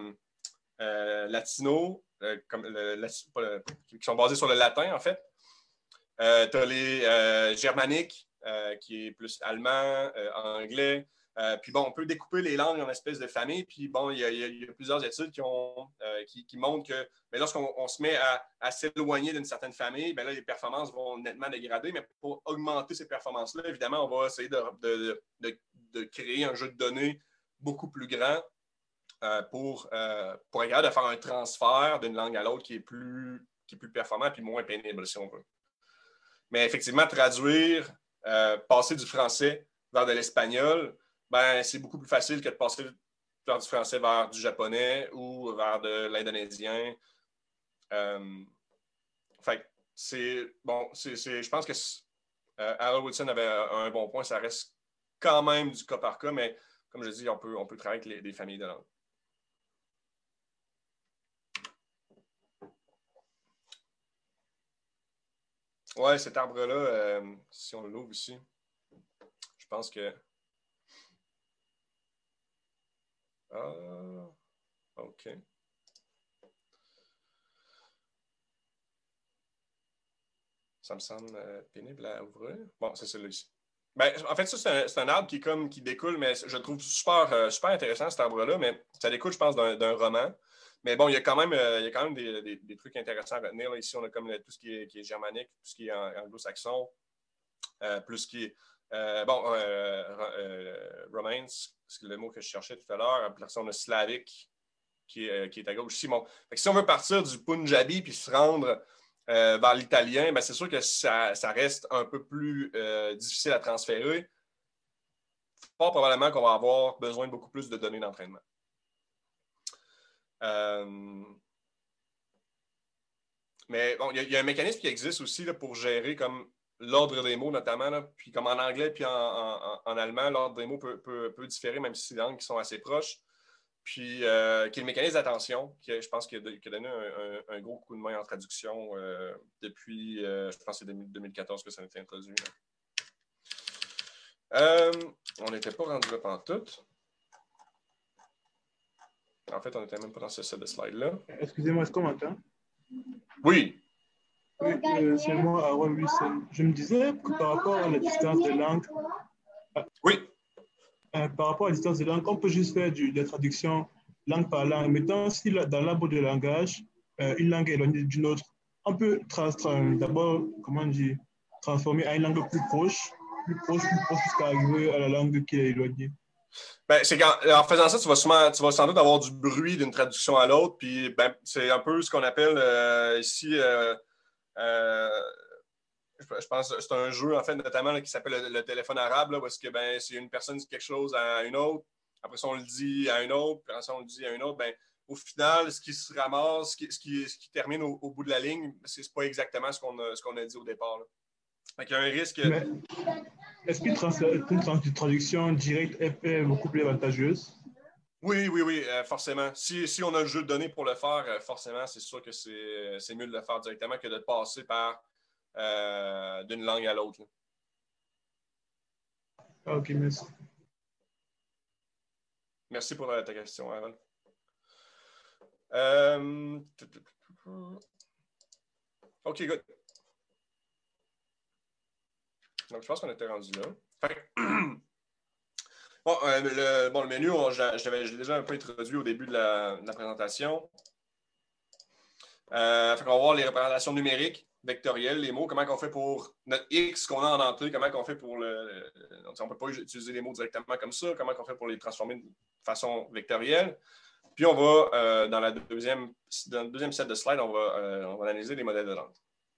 latino, qui sont basées sur le latin, en fait. Tu as les germaniques, qui est plus allemand, anglais. Puis on peut découper les langues en espèces de familles. Puis il y a plusieurs études qui montrent que lorsqu'on se met à s'éloigner d'une certaine famille, là, les performances vont nettement dégrader. Mais pour augmenter ces performances-là, évidemment, on va essayer de créer un jeu de données beaucoup plus grand pour être capable de faire un transfert d'une langue à l'autre qui est plus performant et moins pénible, si on veut. Mais effectivement, traduire, passer du français vers de l'espagnol, c'est beaucoup plus facile que de passer vers du français vers du japonais ou vers de l'indonésien. Je pense que Harold Wilson avait un bon point. Ça reste quand même du cas par cas, mais comme je dis, on peut travailler avec des familles de langues. Oui, cet arbre-là, si on l'ouvre ici, je pense que... OK. Ça me semble pénible à ouvrir. Bon, c'est celui-ci. Ben, en fait, ça, c'est un arbre qui découle, mais je le trouve super, super intéressant, cet arbre-là, mais ça découle, je pense, d'un roman. Mais bon, il y a quand même des trucs intéressants à retenir. Là. Ici, on a comme tout ce qui est germanique, tout ce qui est anglo-saxon, plus ce qui est Romance, c'est le mot que je cherchais tout à l'heure. Après ça, on a slavique qui est à gauche ici. Bon. Si on veut partir du punjabi puis se rendre vers l'italien, ben c'est sûr que ça reste un peu plus difficile à transférer. Fort probablement qu'on va avoir besoin de beaucoup plus de données d'entraînement. Mais bon, il y a un mécanisme qui existe aussi là, pour gérer comme l'ordre des mots, notamment. Là, puis comme en anglais puis en allemand, l'ordre des mots peut différer, même si c'est des langues qui sont assez proches. Puis, qui est le mécanisme d'attention, qui je pense qu'il a donné un gros coup de main en traduction depuis, je pense que c'est 2014 que ça a été introduit. On n'était pas rendu là pantoute. En fait, on n'était même pas dans ce set de slide-là. Excusez-moi, est-ce qu'on m'entend? Oui. Oui, c'est moi, Aaron Wilson. Je me disais que par rapport à la distance de langue, Oui. par rapport à la distance de langue, on peut juste faire de la traduction langue par langue. Maintenant, si dans l'arbre de langage, une langue est éloignée d'une autre, on peut d'abord, comment dire, transformer à une langue plus proche jusqu'à arriver à la langue qui est éloignée. Ben, c'est en faisant ça, tu vas sans doute avoir du bruit d'une traduction à l'autre. Puis ben, c'est un peu ce qu'on appelle ici, je pense que c'est un jeu, en fait, notamment là, qui s'appelle le téléphone arabe, là, parce que ben, c'est une personne dit quelque chose à une autre, après ça, on le dit à une autre, puis après ça, on le dit à une autre. Ben, au final, ce qui se ramasse, ce qui termine au bout de la ligne, c'est pas exactement ce qu'on a dit au départ. Là. Donc, il y a un risque. Mais est-ce qu'une traduction directe est beaucoup plus avantageuse? Oui, forcément. Si on a le jeu de données pour le faire, forcément, c'est sûr que c'est mieux de le faire directement que de passer par d'une langue à l'autre. OK, merci. Merci pour ta question, Aaron. OK, good. Donc, je pense qu'on était rendu là. Bon, le menu, je l'ai déjà un peu introduit au début de la présentation. On va voir les représentations numériques, vectorielles, les mots, comment on fait pour notre X qu'on a en entrée, comment on fait pour on ne peut pas utiliser les mots directement comme ça, comment on fait pour les transformer de façon vectorielle. Puis on va, dans le deuxième set de slides, on va analyser les modèles de langue.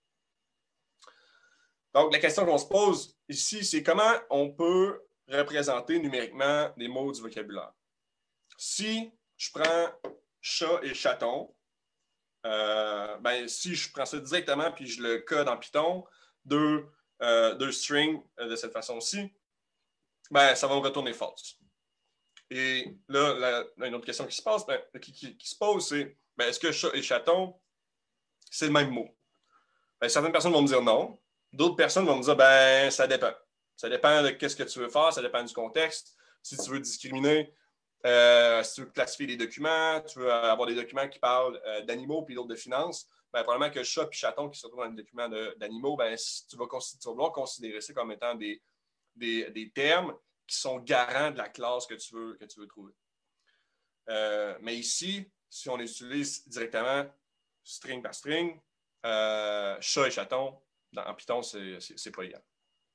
Donc, la question qu'on se pose ici, c'est comment on peut représenter numériquement des mots du vocabulaire. Si je prends chat et chaton, ben, si je prends ça directement puis je le code en Python, deux strings de cette façon-ci, ben, ça va me retourner false. Et là, une autre question qui se pose, c'est ben, est-ce que chat et chaton, c'est le même mot? Ben, certaines personnes vont me dire non. D'autres personnes vont me dire ben, ça dépend. Ça dépend de ce que tu veux faire, ça dépend du contexte. Si tu veux discriminer, si tu veux classifier des documents, tu veux avoir des documents qui parlent d'animaux puis d'autres de finances, ben, probablement que chat et chaton qui se retrouvent dans les documents d'animaux, ben, tu vas vouloir considérer ça comme étant des termes qui sont garants de la classe que tu veux trouver. Mais ici, si on les utilise directement string par string, chat et chaton, en Python, c'est pas égal.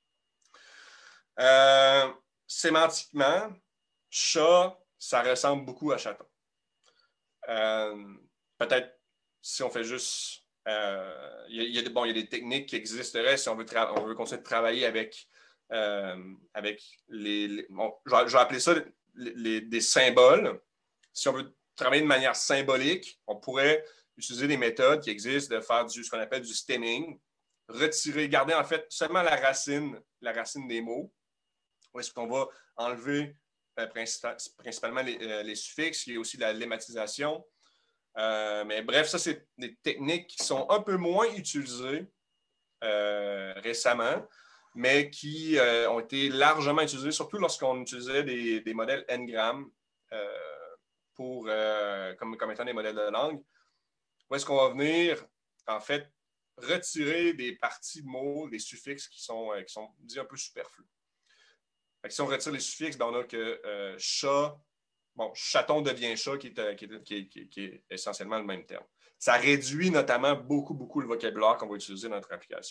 Sémantiquement, chat, ça ressemble beaucoup à chaton. Peut-être si on fait juste... il y a des techniques qui existeraient si on veut continuer de travailler avec les je vais appeler ça des symboles. Si on veut travailler de manière symbolique, on pourrait utiliser des méthodes qui existent de faire ce qu'on appelle du stemming, garder en fait seulement la racine des mots, où est-ce qu'on va enlever principalement les suffixes, il y a aussi la lématisation. Mais bref, ça, c'est des techniques qui sont un peu moins utilisées récemment, mais qui ont été largement utilisées, surtout lorsqu'on utilisait des modèles Ngram comme étant des modèles de langue. Où est-ce qu'on va venir, en fait, retirer des parties de mots, des suffixes qui sont dits un peu superflus. Fait que si on retire les suffixes, ben on a que chat, bon, chaton devient chat, qui est essentiellement le même terme. Ça réduit notamment beaucoup, beaucoup le vocabulaire qu'on va utiliser dans notre application.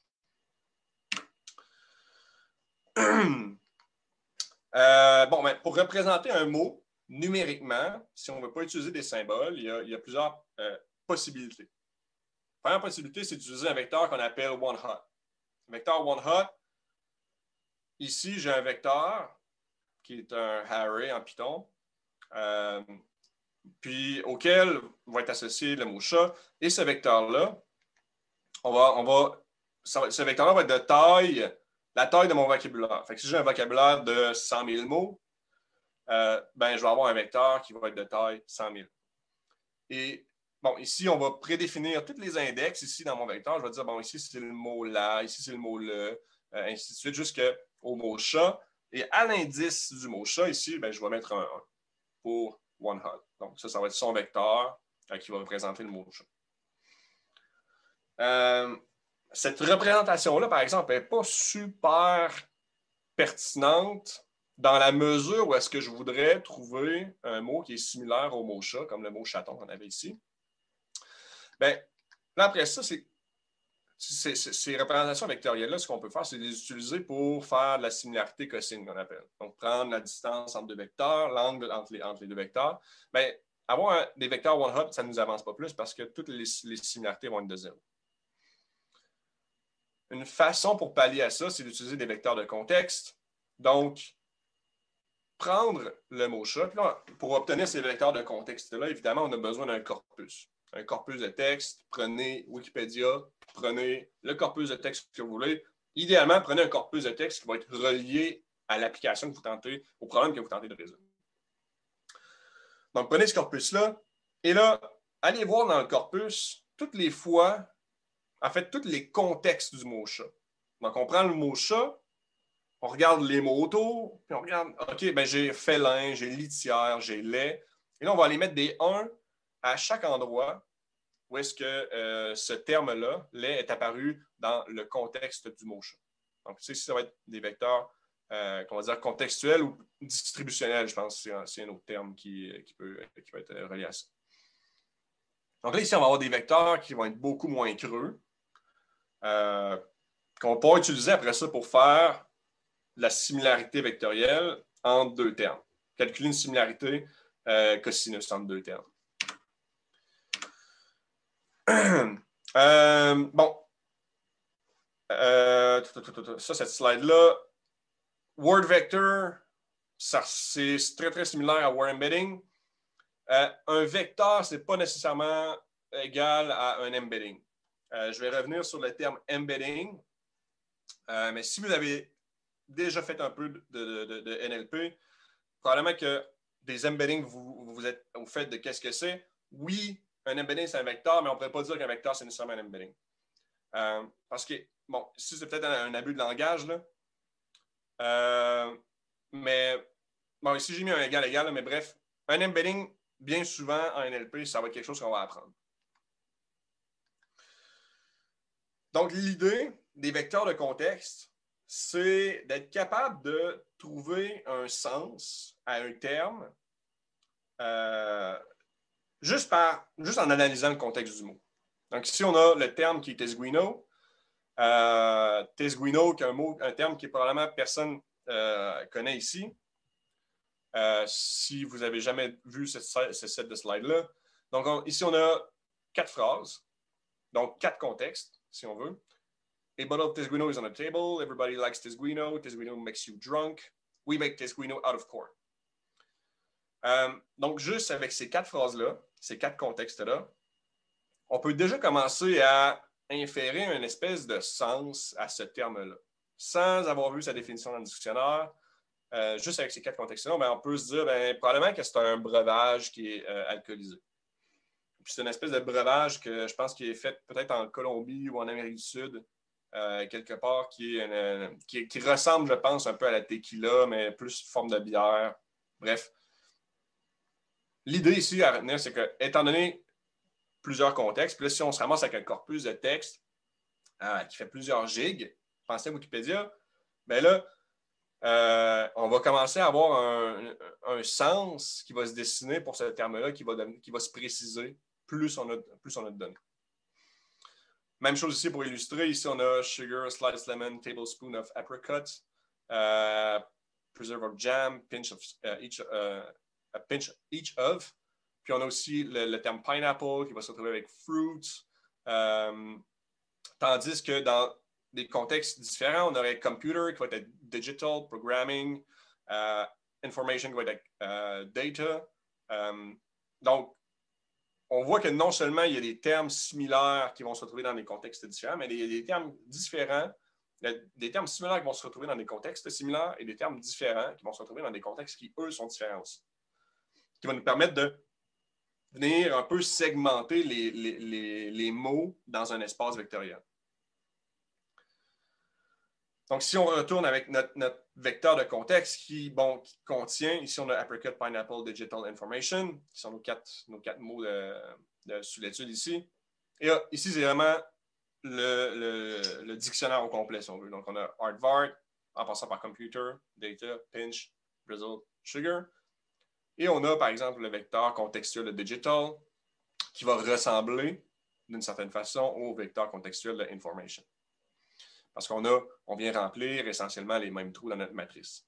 Pour représenter un mot numériquement, si on ne veut pas utiliser des symboles, il y a plusieurs possibilités. La première possibilité, c'est d'utiliser un vecteur qu'on appelle one-hot. Vecteur one-hot, ici, j'ai un vecteur qui est un array en Python, puis auquel va être associé le mot chat. Et ce vecteur-là, ce vecteur-là va être de la taille de mon vocabulaire. Fait que si j'ai un vocabulaire de 100 000 mots, je vais avoir un vecteur qui va être de taille 100 000. Et bon, ici, on va prédéfinir tous les index ici dans mon vecteur. Je vais dire, bon, ici, c'est le mot là, ici, c'est le mot le, ainsi de suite, jusqu'au mot chat. Et à l'indice du mot chat, ici, je vais mettre un 1 pour one-hot. Donc, ça va être son vecteur qui va représenter le mot chat. Cette représentation-là, par exemple, n'est pas super pertinente dans la mesure où est-ce que je voudrais trouver un mot qui est similaire au mot chat, comme le mot chaton qu'on avait ici. Là, après ça, ces représentations vectorielles-là, ce qu'on peut faire, c'est les utiliser pour faire de la similarité cosine, qu'on appelle. Donc, prendre la distance entre deux vecteurs, l'angle entre les deux vecteurs. Avoir des vecteurs one-hot, ça ne nous avance pas plus parce que toutes les similarités vont être de 0. Une façon pour pallier à ça, c'est d'utiliser des vecteurs de contexte. Donc, prendre le mot chat. Puis là, pour obtenir ces vecteurs de contexte-là, évidemment, on a besoin d'un corpus. Un corpus de texte. Prenez Wikipédia, prenez le corpus de texte que vous voulez. Idéalement, prenez un corpus de texte qui va être relié à l'application que vous tentez, au problème que vous tentez de résoudre. Donc, prenez ce corpus-là. Et là, allez voir dans le corpus toutes les fois, en fait, tous les contextes du mot chat. Donc, on prend le mot chat, on regarde les mots autour, puis on regarde, OK, j'ai félin, j'ai litière, j'ai lait. Et là, on va aller mettre des 1 à chaque endroit où est-ce que ce terme-là, lait, est apparu dans le contexte du mot chat. Donc, ça va être des vecteurs, qu'on va dire contextuels ou distributionnels, je pense que c'est un autre terme qui peut être relié à ça. Donc là, ici, on va avoir des vecteurs qui vont être beaucoup moins creux, qu'on va pouvoir utiliser après ça pour faire la similarité vectorielle entre deux termes. Calculer une similarité cosinus entre deux termes. Cette slide-là, word vector, c'est très, très similaire à word embedding. Un vecteur, ce n'est pas nécessairement égal à un embedding. Je vais revenir sur le terme embedding. Mais si vous avez déjà fait un peu de NLP, probablement que des embeddings, vous faites de qu'est-ce que c'est. Oui, un embedding, c'est un vecteur, mais on ne pourrait pas dire qu'un vecteur, c'est nécessairement un embedding. Parce que, bon, ici, c'est peut-être un abus de langage, là. Mais, bon, ici, j'ai mis un égal, là, mais bref, un embedding, bien souvent, en NLP, ça va être quelque chose qu'on va apprendre. Donc, l'idée des vecteurs de contexte, c'est d'être capable de trouver un sens à un terme juste en analysant le contexte du mot. Donc, ici, on a le terme qui est Tesguino. Tesguino, qui est un terme que probablement personne connaît ici. Si vous n'avez jamais vu ce set de slides-là. Donc, ici, on a 4 phrases, donc 4 contextes, si on veut. A bottle of Tesguino is on the table. Everybody likes Tesguino. Tesguino makes you drunk. We make Tesguino out of corn. Donc, juste avec ces 4 phrases-là, ces 4 contextes-là, on peut déjà commencer à inférer une espèce de sens à ce terme-là. Sans avoir vu sa définition dans le dictionnaire, juste avec ces 4 contextes-là, on peut se dire probablement que c'est un breuvage qui est alcoolisé. Puis c'est une espèce de breuvage que je pense qui est fait peut-être en Colombie ou en Amérique du Sud, quelque part, qui ressemble, je pense, un peu à la tequila, mais plus forme de bière. Bref. L'idée ici à retenir, c'est que, étant donné plusieurs contextes, puis là, si on se ramasse avec un corpus de texte, qui fait plusieurs gigs, pensez à Wikipédia, bien là, on va commencer à avoir un sens qui va se dessiner pour ce terme-là, qui va se préciser plus on a de données. Même chose ici pour illustrer. Ici, on a sugar, sliced lemon, tablespoon of apricot, preserve of jam, a pinch each of. Puis on a aussi le terme pineapple qui va se retrouver avec fruit. Tandis que dans des contextes différents, on aurait computer qui va être digital, programming, information qui va être data. Donc, on voit que non seulement il y a des termes similaires qui vont se retrouver dans des contextes différents, mais il y a des termes différents, des termes similaires qui vont se retrouver dans des contextes similaires et des termes différents qui vont se retrouver dans des contextes qui, eux, sont différents aussi. Qui va nous permettre de venir un peu segmenter les mots dans un espace vectoriel. Donc, si on retourne avec notre vecteur de contexte qui contient, ici on a apricot, pineapple, digital information, qui sont nos quatre mots sous l'étude ici. Et ici, c'est vraiment le dictionnaire au complet, si on veut. Donc, on a aardvark, en passant par computer, data, pinch, result, sugar. Et on a, par exemple, le vecteur contextuel de digital, qui va ressembler, d'une certaine façon, au vecteur contextuel de information. Parce qu'on vient remplir essentiellement les mêmes trous dans notre matrice.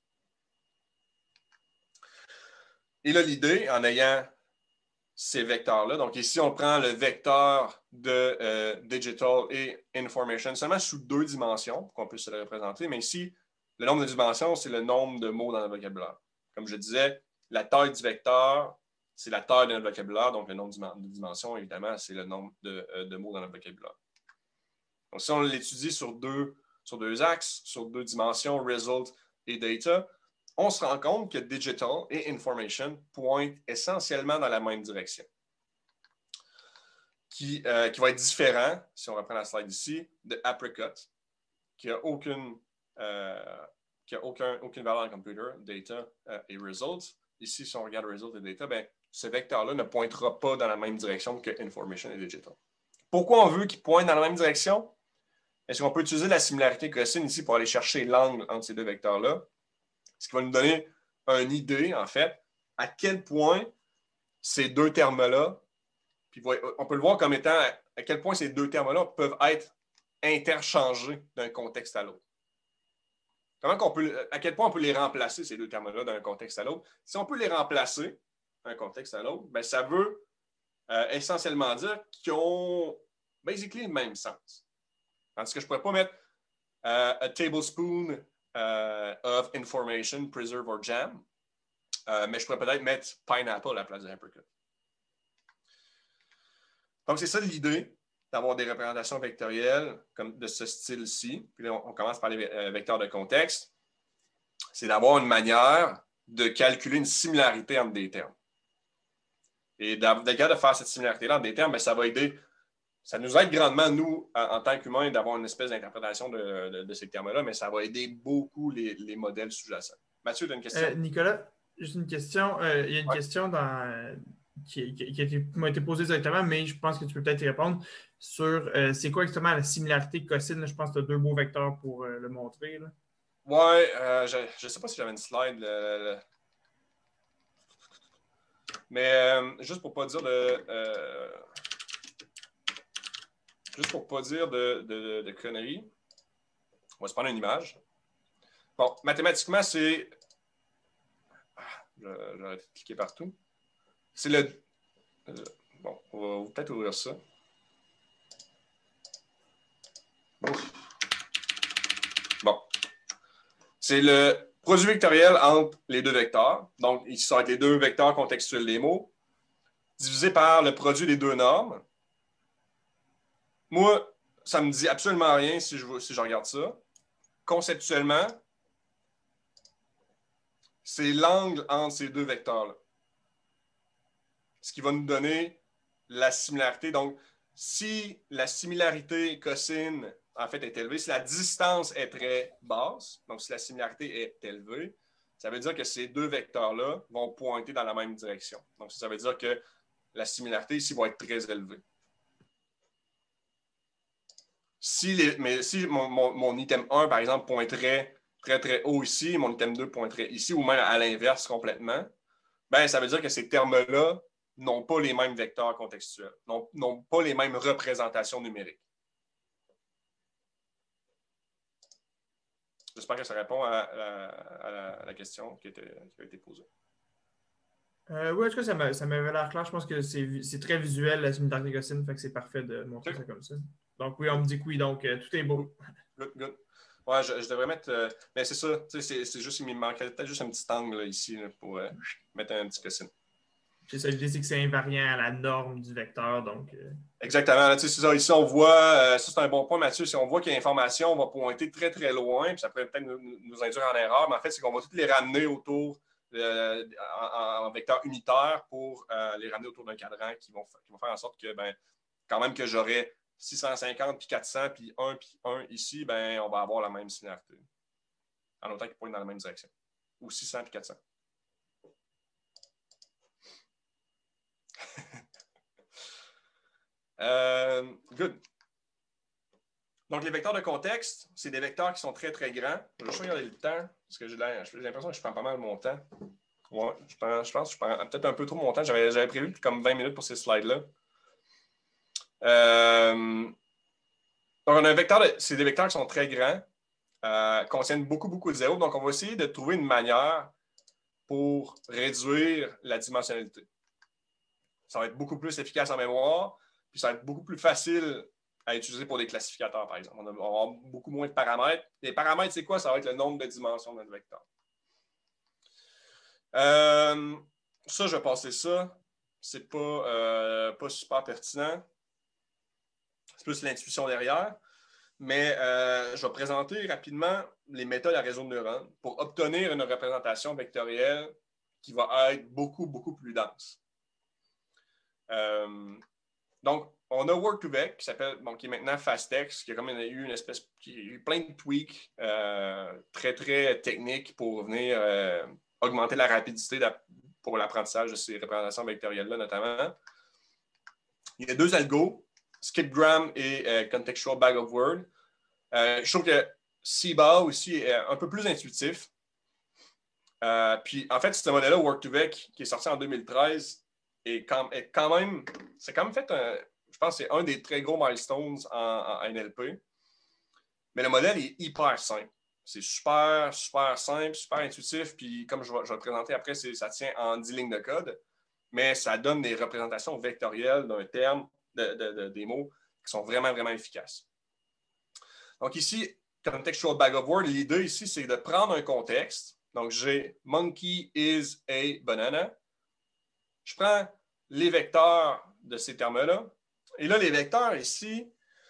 Et là, l'idée, en ayant ces vecteurs-là, donc ici, on prend le vecteur de digital et information seulement sous 2 dimensions, pour qu'on puisse se le représenter. Mais ici, le nombre de dimensions, c'est le nombre de mots dans le vocabulaire. Comme je disais, la taille du vecteur, c'est la taille de notre vocabulaire, donc le nombre de dimensions, évidemment, c'est le nombre de mots dans notre vocabulaire. Donc, si on l'étudie sur deux axes, sur 2 dimensions, result et data, on se rend compte que digital et information pointent essentiellement dans la même direction. Qui va être différent, si on reprend la slide ici, de apricot, qui n'a aucune valeur en computer, data et result. Ici, si on regarde result et data, bien, ce vecteur-là ne pointera pas dans la même direction que information et digital. Pourquoi on veut qu'il pointe dans la même direction? Est-ce qu'on peut utiliser la similarité cosinus ici pour aller chercher l'angle entre ces 2 vecteurs-là? Ce qui va nous donner une idée, en fait, à quel point ces 2 termes-là, puis on peut le voir comme étant à quel point ces 2 termes-là peuvent être interchangés d'un contexte à l'autre. À quel point on peut les remplacer, ces 2 termes-là, d'un contexte à l'autre? Si on peut les remplacer d'un contexte à l'autre, bien, ça veut essentiellement dire qu'ils ont basically le même sens. Tandis que je ne pourrais pas mettre a tablespoon of information, preserve or jam, mais je pourrais peut-être mettre pineapple à la place de apricot. Donc, c'est ça l'idée d'avoir des représentations vectorielles comme de ce style-ci. Puis là, on commence par les vecteurs de contexte. C'est d'avoir une manière de calculer une similarité entre des termes. Et d'être capable de faire cette similarité-là entre des termes, bien, ça va aider. Ça nous aide grandement, nous, en tant qu'humains, d'avoir une espèce d'interprétation de ces termes-là, mais ça va aider beaucoup les modèles sous-jacents. Mathieu, tu as une question? Nicolas, juste une question. Il y a une question qui m'a été posée directement, mais je pense que tu peux peut-être y répondre sur c'est quoi exactement la similarité cosinus. Je pense que tu as 2 beaux vecteurs pour le montrer. Oui, je ne sais pas si j'avais une slide. Mais juste pour ne pas dire de conneries, on va se prendre une image. Bon, mathématiquement, c'est... J'aurais cliqué partout. C'est le... Bon, on va peut-être ouvrir ça. Ouf. Bon. C'est le produit vectoriel entre les 2 vecteurs. Donc, ici, ça va être les 2 vecteurs contextuels des mots, divisé par le produit des 2 normes. Moi, ça ne me dit absolument rien si je regarde ça. Conceptuellement, c'est l'angle entre ces 2 vecteurs-là. Ce qui va nous donner la similarité. Donc, si la similarité cosine, en fait, est élevée, si la distance est très basse, donc si la similarité est élevée, ça veut dire que ces 2 vecteurs-là vont pointer dans la même direction. Donc, ça veut dire que la similarité ici va être très élevée. Mais si mon item 1, par exemple, pointerait très, très haut ici, mon item 2 pointerait ici, ou même à l'inverse complètement, ben, ça veut dire que ces termes-là n'ont pas les mêmes vecteurs contextuels, n'ont pas les mêmes représentations numériques. J'espère que ça répond à la question qui a été posée. Oui, en tout cas, ça m'avait l'air clair. Je pense que c'est très visuel, la similitude de Gaussian, fait que c'est parfait de montrer ça comme ça. Donc oui, on me dit que oui, donc tout est beau. Good. Ouais, je devrais mettre... mais c'est ça, c'est juste qu'il me manquerait peut-être juste un petit angle là, ici là, pour mettre un petit Gaussian. C'est ça, l'idée, c'est que c'est invariant à la norme du vecteur, donc... Exactement. C'est ça. Ici, on voit, ça c'est un bon point, Mathieu, si on voit qu'il y a l'information, on va pointer très, très loin, puis ça pourrait peut-être nous induire en erreur, mais en fait, c'est qu'on va toutes les ramener autour en vecteur unitaire pour les ramener autour d'un cadran qui vont faire en sorte que, ben, quand même que j'aurai 650, puis 400, puis 1 ici, ben, on va avoir la même similarité. En autant qu'ils pointent dans la même direction. Ou 600 puis 400. Good. Donc, les vecteurs de contexte, c'est des vecteurs qui sont très, très grands. Je vais juste regarder le temps, parce que j'ai l'impression que je prends pas mal mon temps. Ouais, je pense que je prends peut-être un peu trop mon temps. J'avais prévu comme 20 minutes pour ces slides-là. Donc, on a c'est des vecteurs qui sont très grands, contiennent beaucoup, beaucoup de zéros. Donc, on va essayer de trouver une manière pour réduire la dimensionnalité. Ça va être beaucoup plus efficace en mémoire, puis ça va être beaucoup plus facile à utiliser pour des classificateurs, par exemple. On va avoir beaucoup moins de paramètres. Les paramètres, c'est quoi? Ça va être le nombre de dimensions de notre vecteur. Ça, je vais passer ça. C'est pas super pertinent. C'est plus l'intuition derrière. Mais je vais présenter rapidement les méthodes à réseau de neurones pour obtenir une représentation vectorielle qui va être beaucoup, beaucoup plus dense. Donc, on a Word2Vec qui est maintenant FastText, qui a eu plein de tweaks très, très techniques pour venir augmenter la rapidité pour l'apprentissage de ces représentations vectorielles-là, notamment. Il y a 2 algos, Skipgram et Contextual Bag of Word. Je trouve que CBA aussi est un peu plus intuitif. Puis, en fait, ce modèle-là, Word2Vec, qui est sorti en 2013, c'est quand même fait je pense que c'est un des très gros milestones en NLP. Mais le modèle est hyper simple. C'est super, super simple, super intuitif. Puis, comme je vais le présenter après, ça tient en 10 lignes de code. Mais ça donne des représentations vectorielles d'un terme, des mots qui sont vraiment, vraiment efficaces. Donc, ici, Contextual Bag of Word, l'idée ici, c'est de prendre un contexte. Donc, j'ai monkey is a banana. Je prends les vecteurs de ces termes-là. Et là, les vecteurs ici,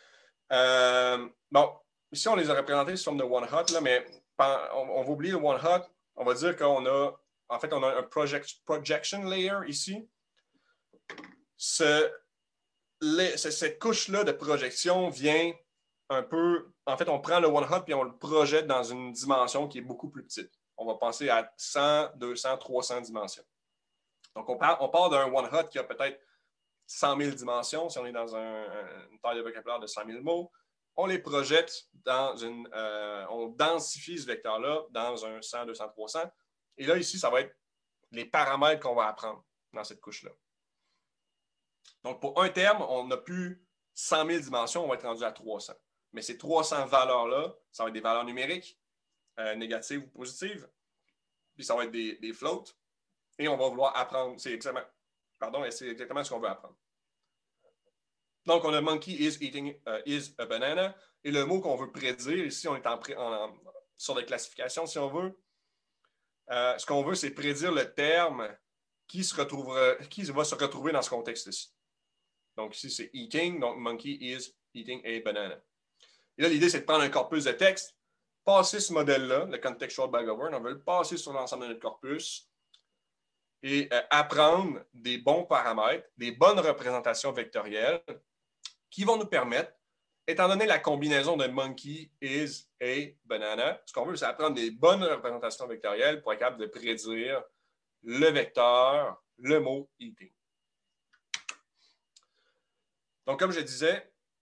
ici, on les a représentés sous forme de one-hot, mais on va oublier le one-hot. On va dire qu'on a, en fait, on a un projection layer ici. Cette couche-là de projection vient un peu, en fait, on prend le one-hot et on le projette dans une dimension qui est beaucoup plus petite. On va penser à 100, 200, 300 dimensions. Donc, on part d'un one-hot qui a peut-être 100 000 dimensions, si on est dans une taille de vocabulaire de 100 000 mots. On les projette on densifie ce vecteur-là dans un 100, 200, 300. Et là, ici, ça va être les paramètres qu'on va apprendre dans cette couche-là. Donc, pour un terme, on n'a plus 100 000 dimensions, on va être rendu à 300. Mais ces 300 valeurs-là, ça va être des valeurs numériques, négatives ou positives. Puis ça va être des floats. Et on va vouloir apprendre. C'est exactement ce qu'on veut apprendre. Donc, on a monkey is a banana. Et le mot qu'on veut prédire, ici, on est sur des classifications, si on veut. Ce qu'on veut, c'est prédire le terme qui va se retrouver dans ce contexte-ci. Donc, ici, c'est eating. Donc, monkey is eating a banana. Et là, l'idée, c'est de prendre un corpus de texte, passer ce modèle-là, le Contextual Bag of Word, on veut le passer sur l'ensemble de notre corpus et apprendre des bons paramètres, des bonnes représentations vectorielles qui vont nous permettre, étant donné la combinaison de monkey is a banana, ce qu'on veut, c'est apprendre des bonnes représentations vectorielles pour être capable de prédire le vecteur, le mot eating. Donc, comme je disais,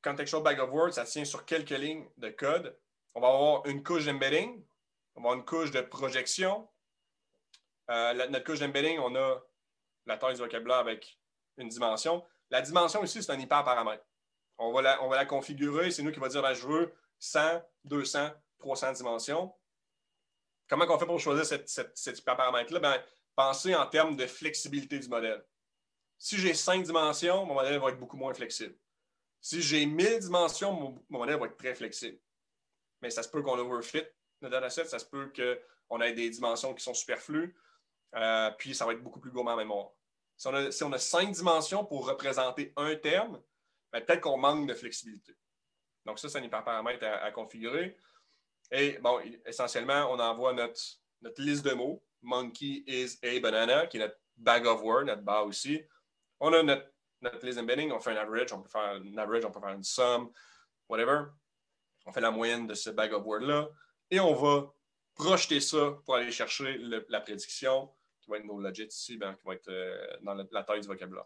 Contextual Bag of Words, ça tient sur quelques lignes de code. On va avoir une couche d'embedding, on va avoir une couche de projection. Notre couche d'embedding, on a la taille du vocabulaire avec une dimension. La dimension ici, c'est un hyperparamètre. On va la configurer. C'est nous qui va dire, ben, je veux 100, 200, 300 dimensions. Comment on fait pour choisir cet hyperparamètre-là? Ben, pensez en termes de flexibilité du modèle. Si j'ai 5 dimensions, mon modèle va être beaucoup moins flexible. Si j'ai 1000 dimensions, mon modèle va être très flexible. Mais ça se peut qu'on overfit le dataset, ça se peut qu'on ait des dimensions qui sont superflues, puis ça va être beaucoup plus gourmand en mémoire. Si on a 5 dimensions pour représenter un terme, ben, peut-être qu'on manque de flexibilité. Donc ça, c'est un hyperparamètre à configurer. Et bon, essentiellement, on envoie notre liste de mots, monkey is a banana, qui est notre bag of words, notre bar aussi. On a notre list embedding, on fait un average, on peut faire une somme, whatever. On fait la moyenne de ce bag of words-là. Et on va projeter ça pour aller chercher la prédiction, qui va être nos logits ici, ben, qui va être dans la taille du vocabulaire.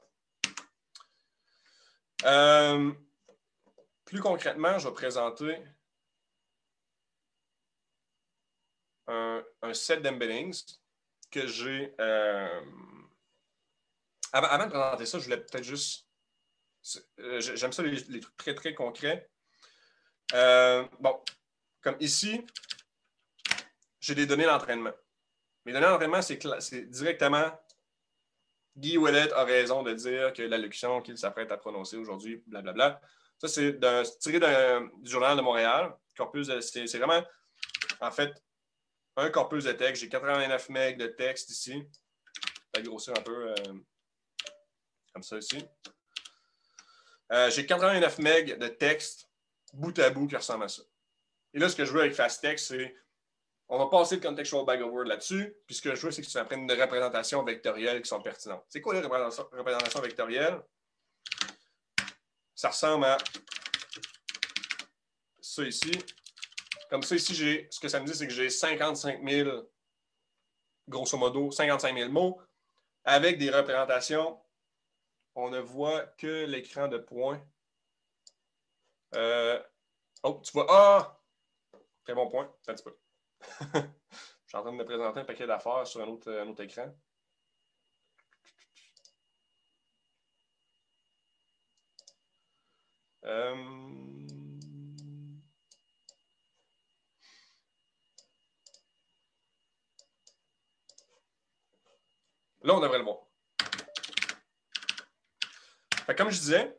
Plus concrètement, je vais présenter un set d'embeddings que j'ai. Avant de présenter ça, je voulais peut-être juste. J'aime ça, les trucs très, très concrets. Bon, comme ici, j'ai des données d'entraînement. Mes données d'entraînement, c'est directement Guy Ouellet a raison de dire que l'allocution qu'il s'apprête à prononcer aujourd'hui, blablabla. Ça, c'est tiré du Journal de Montréal. C'est vraiment, en fait, un corpus de texte. J'ai 89 MB de texte ici. Je vais grossir un peu comme ça ici. J'ai 89 MB de texte bout à bout qui ressemble à ça. Et là, ce que je veux avec FastText, c'est on va passer le Contextual Bag of Words là-dessus. Puis ce que je veux, c'est que tu apprennes des représentations vectorielles qui sont pertinentes. C'est quoi les représentations vectorielles? Ça ressemble à ça ici. Comme ça, ici, ce que ça me dit, c'est que j'ai 55 000, grosso modo, 55 000 mots avec des représentations. On ne voit que l'écran de points. Oh, tu vois. Ah! Très bon point. Un petit peu. Je suis en train de me présenter un paquet d'affaires sur un autre écran. Là, on devrait le voir. Fait, comme je disais,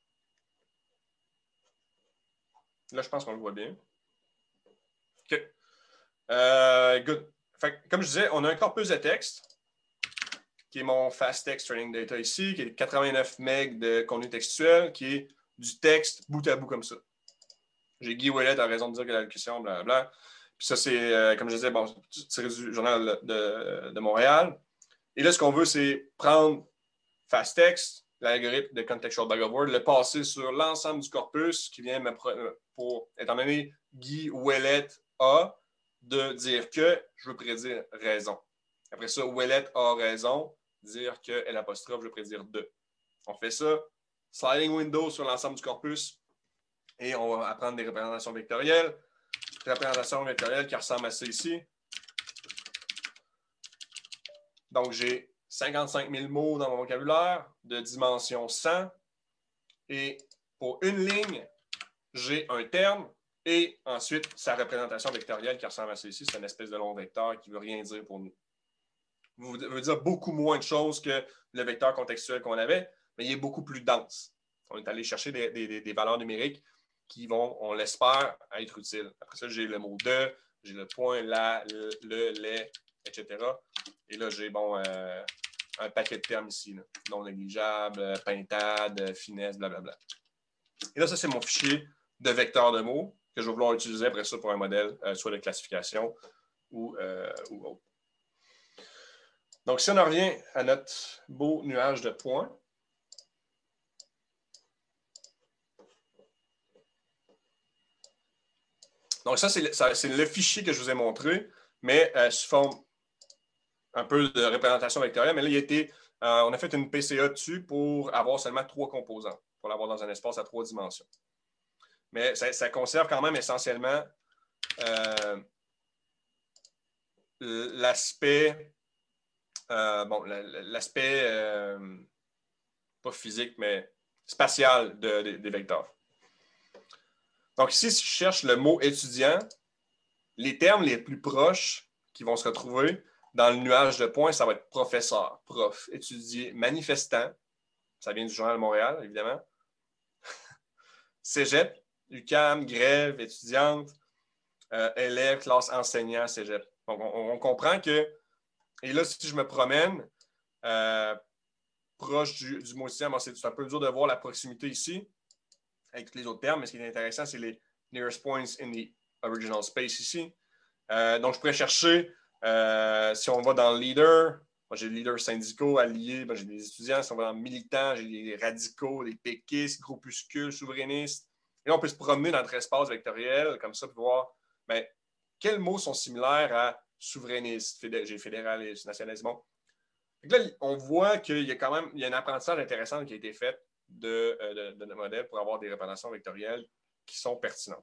là, je pense qu'on le voit bien. OK. Good. Fait, comme je disais, on a un corpus de texte qui est mon FastText Training Data ici, qui est 89 MB de contenu textuel, qui est du texte bout à bout comme ça. J'ai Guy Ouellet a raison de dire que l'allocution, blablabla. Puis ça, c'est, comme je disais, bon, tiré du Journal de Montréal. Et là, ce qu'on veut, c'est prendre FastText, l'algorithme de Contextual Bag of Words, le passer sur l'ensemble du corpus qui vient pour, étant donné Guy Ouellet a, de dire que je veux prédire raison. Après ça, Ouellet a raison, dire que L', je veux prédire de. On fait ça, sliding window sur l'ensemble du corpus, et on va apprendre des représentations vectorielles. Représentation vectorielle qui ressemble à ça ici. Donc, j'ai 55 000 mots dans mon vocabulaire de dimension 100. Et pour une ligne, j'ai un terme et ensuite sa représentation vectorielle qui ressemble à ça ici. C'est une espèce de long vecteur qui ne veut rien dire pour nous. Il veut dire beaucoup moins de choses que le vecteur contextuel qu'on avait, mais il est beaucoup plus dense. On est allé chercher des valeurs numériques qui vont, on l'espère, être utiles. Après ça, j'ai le mot de, j'ai le point, la, le, les, etc. Et là, j'ai bon, un paquet de termes ici. Là. Non négligeable, pintade, finesse, blablabla. Et là, ça, c'est mon fichier de vecteur de mots que je vais vouloir utiliser après ça pour un modèle, soit de classification ou autre. Donc, si on en revient à notre beau nuage de points, donc ça, c'est le fichier que je vous ai montré, mais sous forme un peu de représentation vectorielle. Mais là, on a fait une PCA dessus pour avoir seulement 3 composants, pour l'avoir dans un espace à 3 dimensions. mais ça conserve quand même essentiellement l'aspect, l'aspect pas physique, mais spatial des vecteurs. Donc ici, si je cherche le mot étudiant, les termes les plus proches qui vont se retrouver dans le nuage de points, ça va être professeur, prof, étudier, manifestant, ça vient du Journal de Montréal, évidemment, cégep, UQAM, grève, étudiante, élève, classe, enseignant, cégep. Donc, on comprend que, et là, si je me promène proche du mot étudiant, c'est un peu dur de voir la proximité ici, avec tous les autres termes, mais ce qui est intéressant, c'est les nearest points in the original space ici. Donc, je pourrais chercher, si on va dans le leader, moi j'ai des leaders syndicaux alliés, j'ai des étudiants, si on va dans le militant, j'ai des radicaux, des péquistes, groupuscules, souverainistes. Et là, on peut se promener dans notre espace vectoriel, comme ça, pour voir quels mots sont similaires à souverainiste, j'ai fédéraliste, nationaliste. Bon. Là, on voit qu'il y a quand même un apprentissage intéressant qui a été fait de notre modèle pour avoir des représentations vectorielles qui sont pertinentes.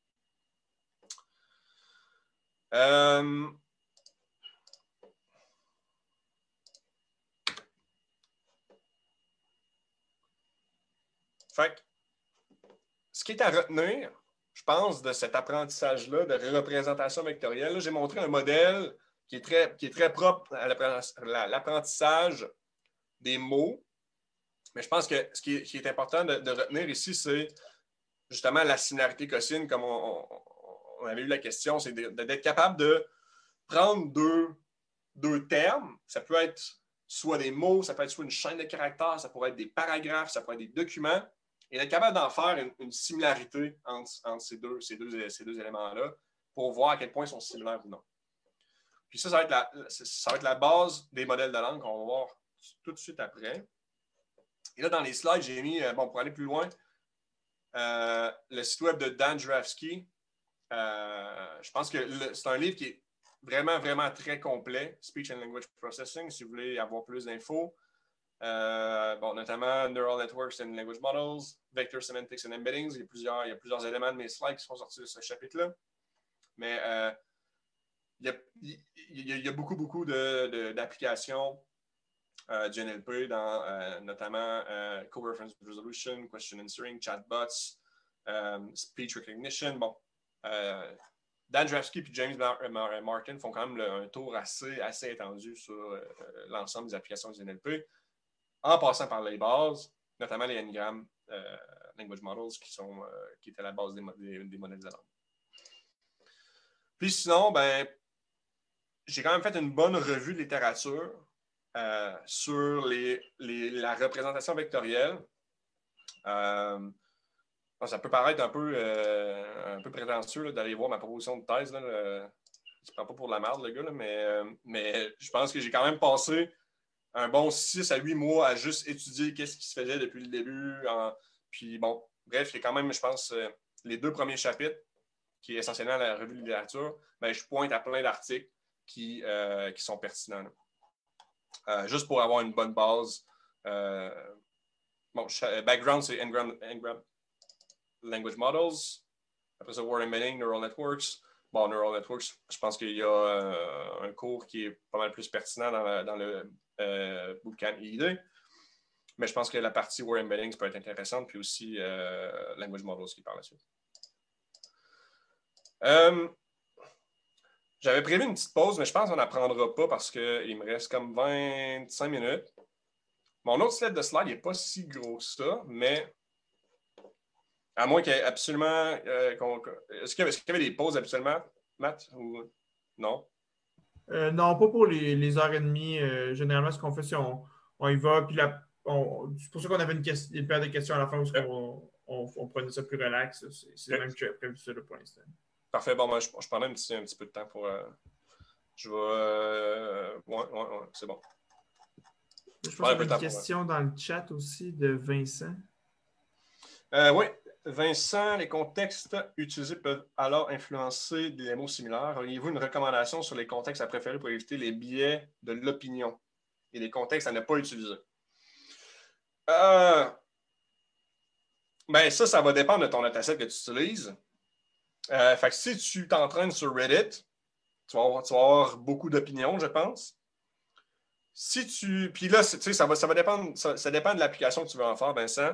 Fait que, ce qui est à retenir, je pense, de cet apprentissage-là de représentation vectorielle, j'ai montré un modèle qui est très propre à l'apprentissage des mots. Mais je pense que ce qui est important de retenir ici, c'est justement la similarité cosine, comme on avait eu la question, c'est d'être capable de prendre deux termes. Ça peut être soit des mots, ça peut être soit une chaîne de caractères, ça pourrait être des paragraphes, ça pourrait être des documents, et d'être capable d'en faire une similarité entre ces deux éléments-là pour voir à quel point ils sont similaires ou non. Puis ça va être la base des modèles de langue qu'on va voir tout de suite après. Et là, dans les slides, j'ai mis, pour aller plus loin, le site web de Dan Jurafsky. Je pense que c'est un livre qui est vraiment, vraiment très complet, Speech and Language Processing, si vous voulez avoir plus d'infos. Notamment Neural Networks and Language Models, Vector Semantics and Embeddings. Il y a plusieurs éléments de mes slides qui sont sortis de ce chapitre-là. Mais il y a beaucoup d'applications du NLP dans notamment Co-Reference Resolution, Question Answering, Chatbots, Speech Recognition. Bon, Dan Jurafsky et James Martin font quand même un tour assez étendu sur l'ensemble des applications du NLP, en passant par les bases, notamment les Ngram Language Models qui étaient à la base des modèles de langue. Puis sinon, j'ai quand même fait une bonne revue de littérature sur la représentation vectorielle. Ça peut paraître un peu prétentieux d'aller voir ma proposition de thèse. Je ne prends pas pour de la merde, le gars, là, mais je pense que j'ai quand même passé un bon 6 à 8 mois à juste étudier qu'est-ce qui se faisait depuis le début. Puis bon, bref, il y a quand même, je pense, les 2 premiers chapitres, qui est essentiellement la revue de littérature, je pointe à plein d'articles qui sont pertinents. Juste pour avoir une bonne base. Background, c'est Ngram Language Models. Après ça, Word Embedding, Neural Networks. Bon, Neural Networks, je pense qu'il y a un cours qui est pas mal plus pertinent dans le Bootcamp IID. Mais je pense que la partie Word Embedding peut être intéressante, puis aussi Language Models qui parle là-dessus. J'avais prévu une petite pause, mais je pense qu'on n'en prendra pas parce qu'il me reste comme 25 minutes. Mon autre set de slide n'est pas si gros que ça, mais à moins qu'il y ait absolument... Est-ce qu'il y avait des pauses absolument, Matt? Ou non? Non, pas pour les heures et demie. Généralement, ce qu'on fait, c'est on y va, puis c'est pour ça qu'on avait une paire de questions à la fin où on prenait ça plus relax. C'est même que j'avais prévu ça là, pour l'instant. Parfait. Bon, moi, je prenais un petit peu de temps pour... je vais... Ouais, c'est bon. Je pense qu'il y a une question dans le chat aussi de Vincent. Oui. Vincent, les contextes utilisés peuvent alors influencer des mots similaires. Auriez-vous une recommandation sur les contextes à préférer pour éviter les biais de l'opinion et les contextes à ne pas utiliser? Ben, ça va dépendre de ton dataset que tu utilises. Fait que si tu t'entraînes sur Reddit, tu vas avoir beaucoup d'opinions, je pense. Puis là, ça va dépendre, ça dépend de l'application que tu veux en faire, Vincent.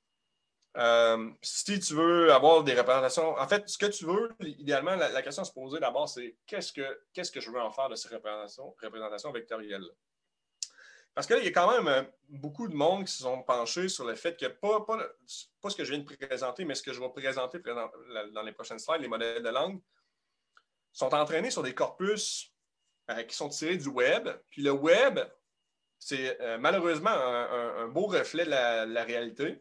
Si tu veux avoir des représentations, en fait, ce que tu veux, idéalement, la question à se poser d'abord, c'est qu'est-ce que je veux en faire de ces représentations vectorielles-là? Parce que là, il y a quand même beaucoup de monde qui se sont penchés sur le fait que, pas ce que je viens de présenter, mais ce que je vais présenter dans les prochaines slides, les modèles de langue, sont entraînés sur des corpus qui sont tirés du web. Puis le web, c'est malheureusement un beau reflet de la réalité.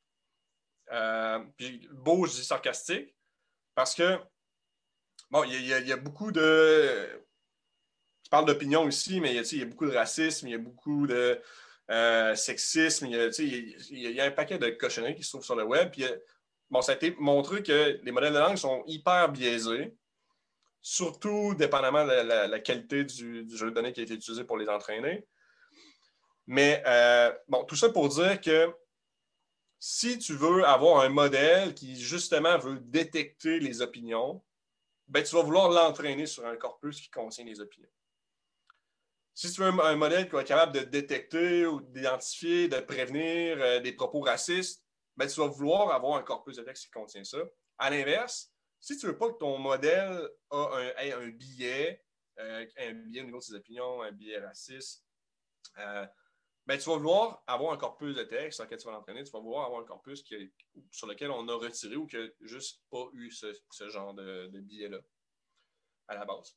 Puis beau, je dis sarcastique, parce que, bon, il y a beaucoup de... Je parle d'opinion ici, mais il y a beaucoup de racisme, il y a beaucoup de sexisme, il y a un paquet de cochonneries qui se trouvent sur le web. Puis, bon, ça a été montré que les modèles de langue sont hyper biaisés, surtout dépendamment de la qualité du jeu de données qui a été utilisé pour les entraîner. Mais, bon, tout ça pour dire que si tu veux avoir un modèle qui, justement, veut détecter les opinions, ben, tu vas vouloir l'entraîner sur un corpus qui contient les opinions. Si tu veux un modèle qui va être capable de détecter ou d'identifier, de prévenir des propos racistes, ben, tu vas vouloir avoir un corpus de texte qui contient ça. À l'inverse, si tu ne veux pas que ton modèle ait un biais au niveau de ses opinions, un biais raciste, ben, tu vas vouloir avoir un corpus de texte sur lequel tu vas l'entraîner, tu vas vouloir avoir un corpus sur lequel on a retiré ou qui n'a juste pas eu ce genre de biais-là à la base.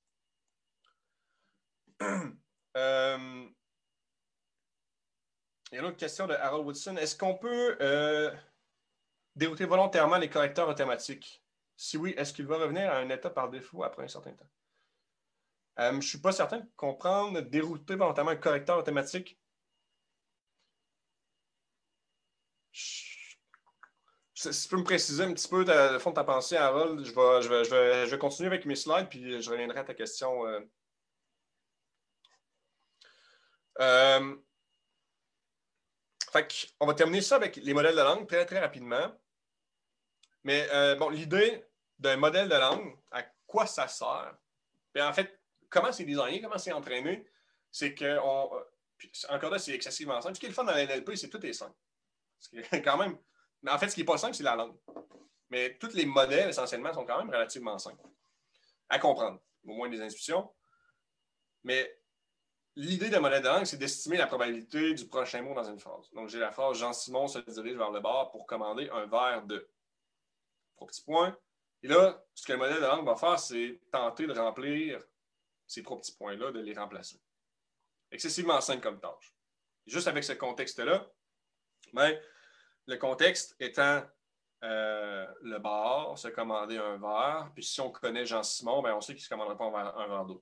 Il y a une autre question de Harold Woodson. Est-ce qu'on peut dérouter volontairement les correcteurs automatiques? Si oui, est-ce qu'il va revenir à un état par défaut après un certain temps? Je ne suis pas certain de comprendre dérouter volontairement un correcteur automatique. Si tu peux me préciser un petit peu le fond de ta pensée, Harold, je vais continuer avec mes slides, puis je reviendrai à ta question. On va terminer ça avec les modèles de langue très, très rapidement. Mais bon, l'idée d'un modèle de langue, à quoi ça sert? Puis en fait, comment c'est designé, comment c'est entraîné, c'est que, encore là, c'est excessivement simple. Ce qui est le fun dans la NLP, c'est que tout est simple. Quand même, mais en fait, ce qui n'est pas simple, c'est la langue. Mais tous les modèles, essentiellement, sont quand même relativement simples à comprendre, au moins des intuitions. Mais l'idée d'un modèle de langue, c'est d'estimer la probabilité du prochain mot dans une phrase. Donc, j'ai la phrase « Jean-Simon se dirige vers le bar pour commander un verre de... » Trois petits points. Et là, ce que le modèle de langue va faire, c'est tenter de remplir ces trois petits points-là, de les remplacer. Excessivement simple comme tâche. Et juste avec ce contexte-là, ben, le contexte étant le bar, se commander un verre, puis si on connaît Jean-Simon, ben, on sait qu'il ne se commandera pas un verre d'eau.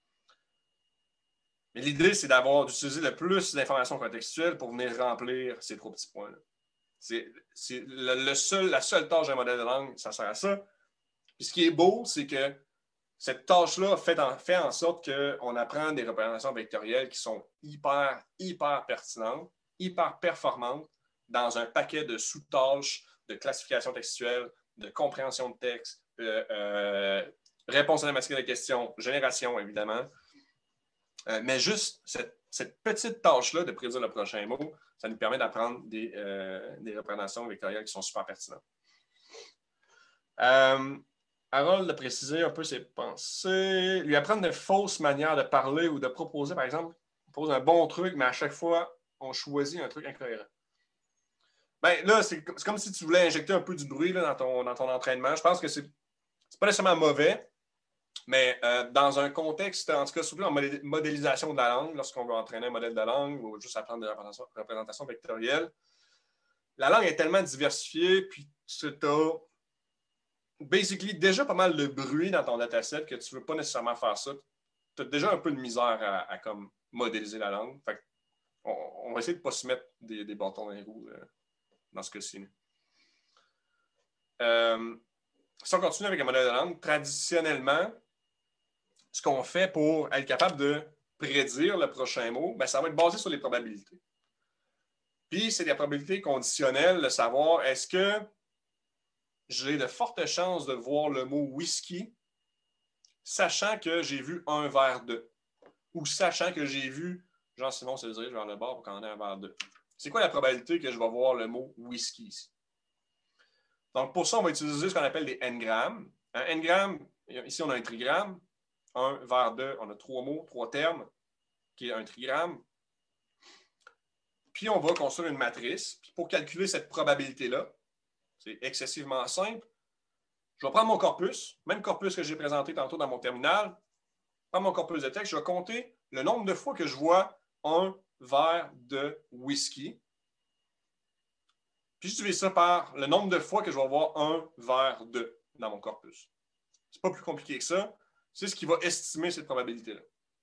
Mais l'idée, c'est d'utiliser le plus d'informations contextuelles pour venir remplir ces trois petits points-là. C'est la seule tâche d'un modèle de langue, ça sert à ça. Puis ce qui est beau, c'est que cette tâche-là fait en sorte qu'on apprend des représentations vectorielles qui sont hyper, hyper pertinentes, hyper performantes dans un paquet de sous-tâches de classification textuelle, de compréhension de texte, de réponse automatique à la question, génération, évidemment. Mais juste cette petite tâche-là de prédire le prochain mot, ça nous permet d'apprendre des représentations vectorielles qui sont super pertinentes. Harold a précisé un peu ses pensées. Lui apprendre de fausses manières de parler ou de proposer, par exemple, on pose un bon truc, mais à chaque fois, on choisit un truc incohérent. Ben, là, c'est comme si tu voulais injecter un peu du bruit là, dans ton entraînement. Je pense que c'est pas nécessairement mauvais, mais dans un contexte, en tout cas, surtout en modélisation de la langue, lorsqu'on veut entraîner un modèle de langue ou juste apprendre des représentations vectorielles, la langue est tellement diversifiée, puis tu as basically déjà pas mal de bruit dans ton dataset que tu ne veux pas nécessairement faire ça. Tu as déjà un peu de misère à comme modéliser la langue. Fait on va essayer de ne pas se mettre des bâtons dans les roues dans ce cas-ci. Si on continue avec un modèle de langue, traditionnellement, ce qu'on fait pour être capable de prédire le prochain mot, ben, ça va être basé sur les probabilités. Puis, c'est des probabilités conditionnelles de savoir est-ce que j'ai de fortes chances de voir le mot whisky, sachant que j'ai vu un verre de, ou sachant que j'ai vu Jean-Simon se dirige vers le bar pour commander un verre de. C'est quoi la probabilité que je vais voir le mot whisky ici? Donc, pour ça, on va utiliser ce qu'on appelle des n-grammes. Un n-gramme, ici, on a un trigramme. Un vers 2, on a 3 mots, 3 termes, qui est un trigramme. Puis, on va construire une matrice. Puis, pour calculer cette probabilité-là, c'est excessivement simple. Je vais prendre mon corpus, même corpus que j'ai présenté tantôt dans mon terminal. Je prends mon corpus de texte, je vais compter le nombre de fois que je vois un verre de whisky. Puis, je divise ça par le nombre de fois que je vais avoir un verre de dans mon corpus. Ce n'est pas plus compliqué que ça. C'est ce qui va estimer cette probabilité-là.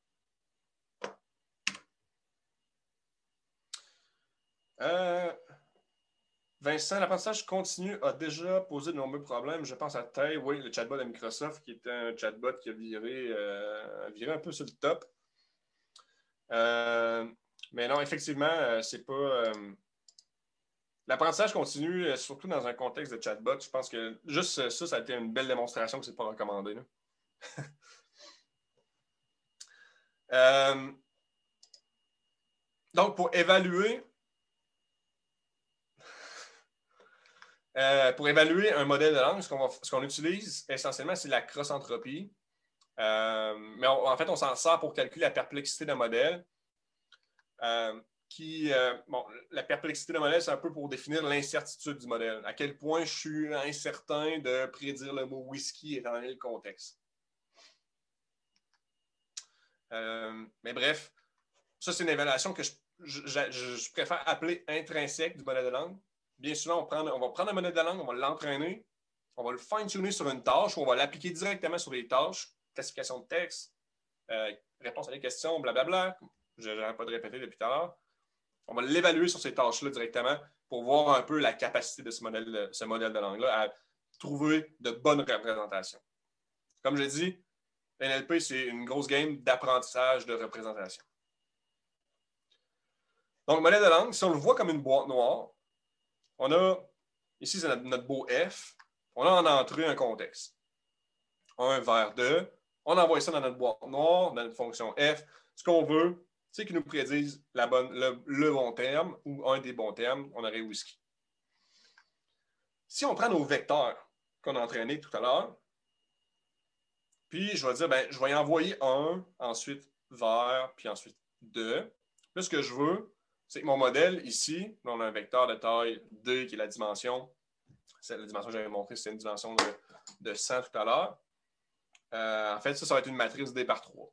Vincent, l'apprentissage continu a déjà posé de nombreux problèmes. Je pense à Tay, oui, le chatbot de Microsoft, qui était un chatbot qui a viré un peu sur le top. Mais non, effectivement, c'est pas... l'apprentissage continu, surtout dans un contexte de chatbot, je pense que juste ça a été une belle démonstration que ce n'est pas recommandé. Donc, pour évaluer un modèle de langue, ce qu'on utilise essentiellement, c'est la cross-entropie. Mais en fait, on s'en sert pour calculer la perplexité d'un modèle. La perplexité d'un modèle, c'est un peu pour définir l'incertitude du modèle. À quel point je suis incertain de prédire le mot whisky étant donné le contexte. Mais bref, ça, c'est une évaluation que je préfère appeler intrinsèque du modèle de langue. Bien souvent, on va prendre un modèle de langue, on va l'entraîner, on va le fine-tuner sur une tâche ou on va l'appliquer directement sur des tâches, classification de texte, réponse à des questions, blablabla. Je n'arrête pas de répéter depuis tout à l'heure. On va l'évaluer sur ces tâches-là directement pour voir un peu la capacité de ce modèle de langue-là à trouver de bonnes représentations. Comme je l'ai dit, NLP, c'est une grosse game d'apprentissage de représentation. Donc, modèle de langue, si on le voit comme une boîte noire, on a, ici, c'est notre beau F, on a en entrée un contexte. 1 vers 2, on envoie ça dans notre boîte noire, dans notre fonction F. Ce qu'on veut, c'est qu'ils nous prédisent le bon terme ou un des bons termes, on aurait whisky. Si on prend nos vecteurs qu'on a entraînés tout à l'heure, puis je vais dire, je vais y envoyer 1, ensuite vers, puis ensuite 2. Là, ce que je veux, c'est que mon modèle ici, on a un vecteur de taille 2 qui est la dimension. C'est la dimension que j'avais montré, c'est une dimension de 100 tout à l'heure. En fait, ça va être une matrice D par 3.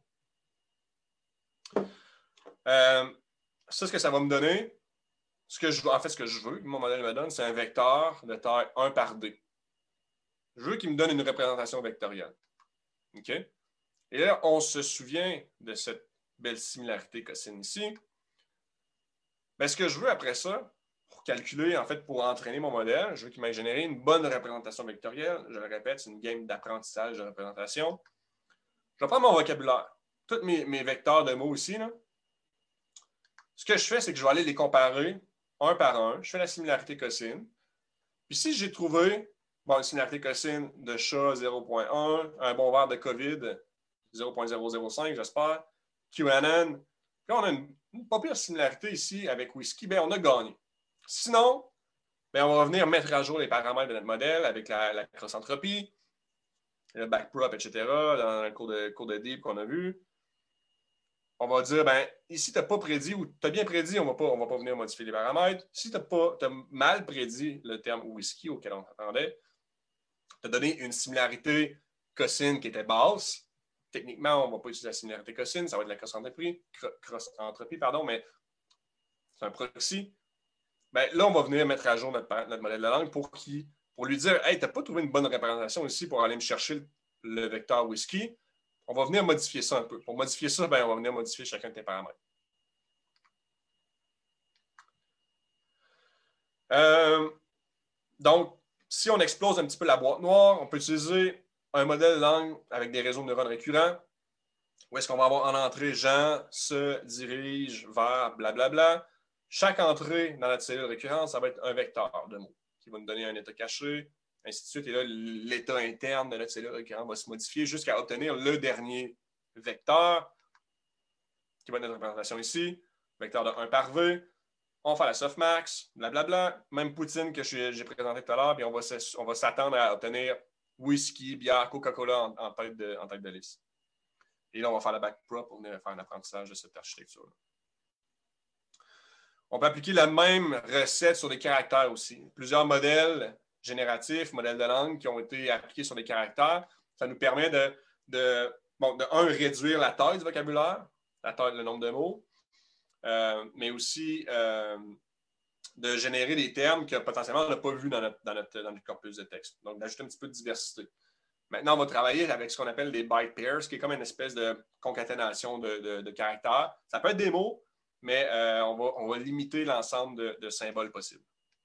Ça, ce que ça va me donner, ce que je veux que mon modèle me donne, c'est un vecteur de taille 1 par D. Je veux qu'il me donne une représentation vectorielle. OK? Et là, on se souvient de cette belle similarité cosine ici. Ce que je veux après ça, pour calculer, en fait, pour entraîner mon modèle, je veux qu'il m'ait généré une bonne représentation vectorielle. Je le répète, c'est une game d'apprentissage de représentation. Je vais prendre mon vocabulaire. Tous mes vecteurs de mots ici, là. Ce que je fais, c'est que je vais aller les comparer un par un. Je fais la similarité cosine. Puis si j'ai trouvé une similarité cosine de chat 0.1, un bon verre de COVID 0.005, j'espère, QAnon. Là, on a une pas pire similarité ici avec whisky, on a gagné. Sinon, on va venir mettre à jour les paramètres de notre modèle avec la cross-entropie, le backprop, etc., dans le cours de deep qu'on a vu. On va dire, ici, tu n'as pas prédit ou tu as bien prédit, on ne va pas venir modifier les paramètres. Si tu as mal prédit le terme whisky auquel on s'attendait, tu as donné une similarité cosine qui était basse. Techniquement, on ne va pas utiliser la similarité cosine, ça va être la cross-entropie, mais c'est un proxy. Là, on va venir mettre à jour notre modèle de langue pour lui dire, hey, tu n'as pas trouvé une bonne représentation ici pour aller me chercher le vecteur whisky. On va venir modifier ça un peu. Pour modifier ça, on va venir modifier chacun de tes paramètres. Donc, si on explose un petit peu la boîte noire, on peut utiliser un modèle de langue avec des réseaux de neurones récurrents, où est-ce qu'on va avoir en entrée Jean se dirige vers blablabla. chaque entrée dans notre cellule récurrente, ça va être un vecteur de mots qui va nous donner un état caché, ainsi de suite. Et là, l'état interne de notre cellule récurrente va se modifier jusqu'à obtenir le dernier vecteur, qui va être notre représentation ici, vecteur de 1 par V. On va faire la softmax, blablabla, même poutine que j'ai présenté tout à l'heure, puis on va s'attendre à obtenir whisky, bière, Coca-Cola en tête de liste. Et là, on va faire la backprop pour venir faire un apprentissage de cette architecture-là. On peut appliquer la même recette sur des caractères aussi. Plusieurs modèles génératifs, modèles de langue qui ont été appliqués sur des caractères. Ça nous permet de réduire la taille du vocabulaire, le nombre de mots, mais aussi de générer des termes que potentiellement on n'a pas vus dans notre corpus de texte. Donc, d'ajouter un petit peu de diversité. Maintenant, on va travailler avec ce qu'on appelle des byte pairs, qui est comme une espèce de concaténation de caractères. Ça peut être des mots, mais on va limiter l'ensemble de symboles possibles.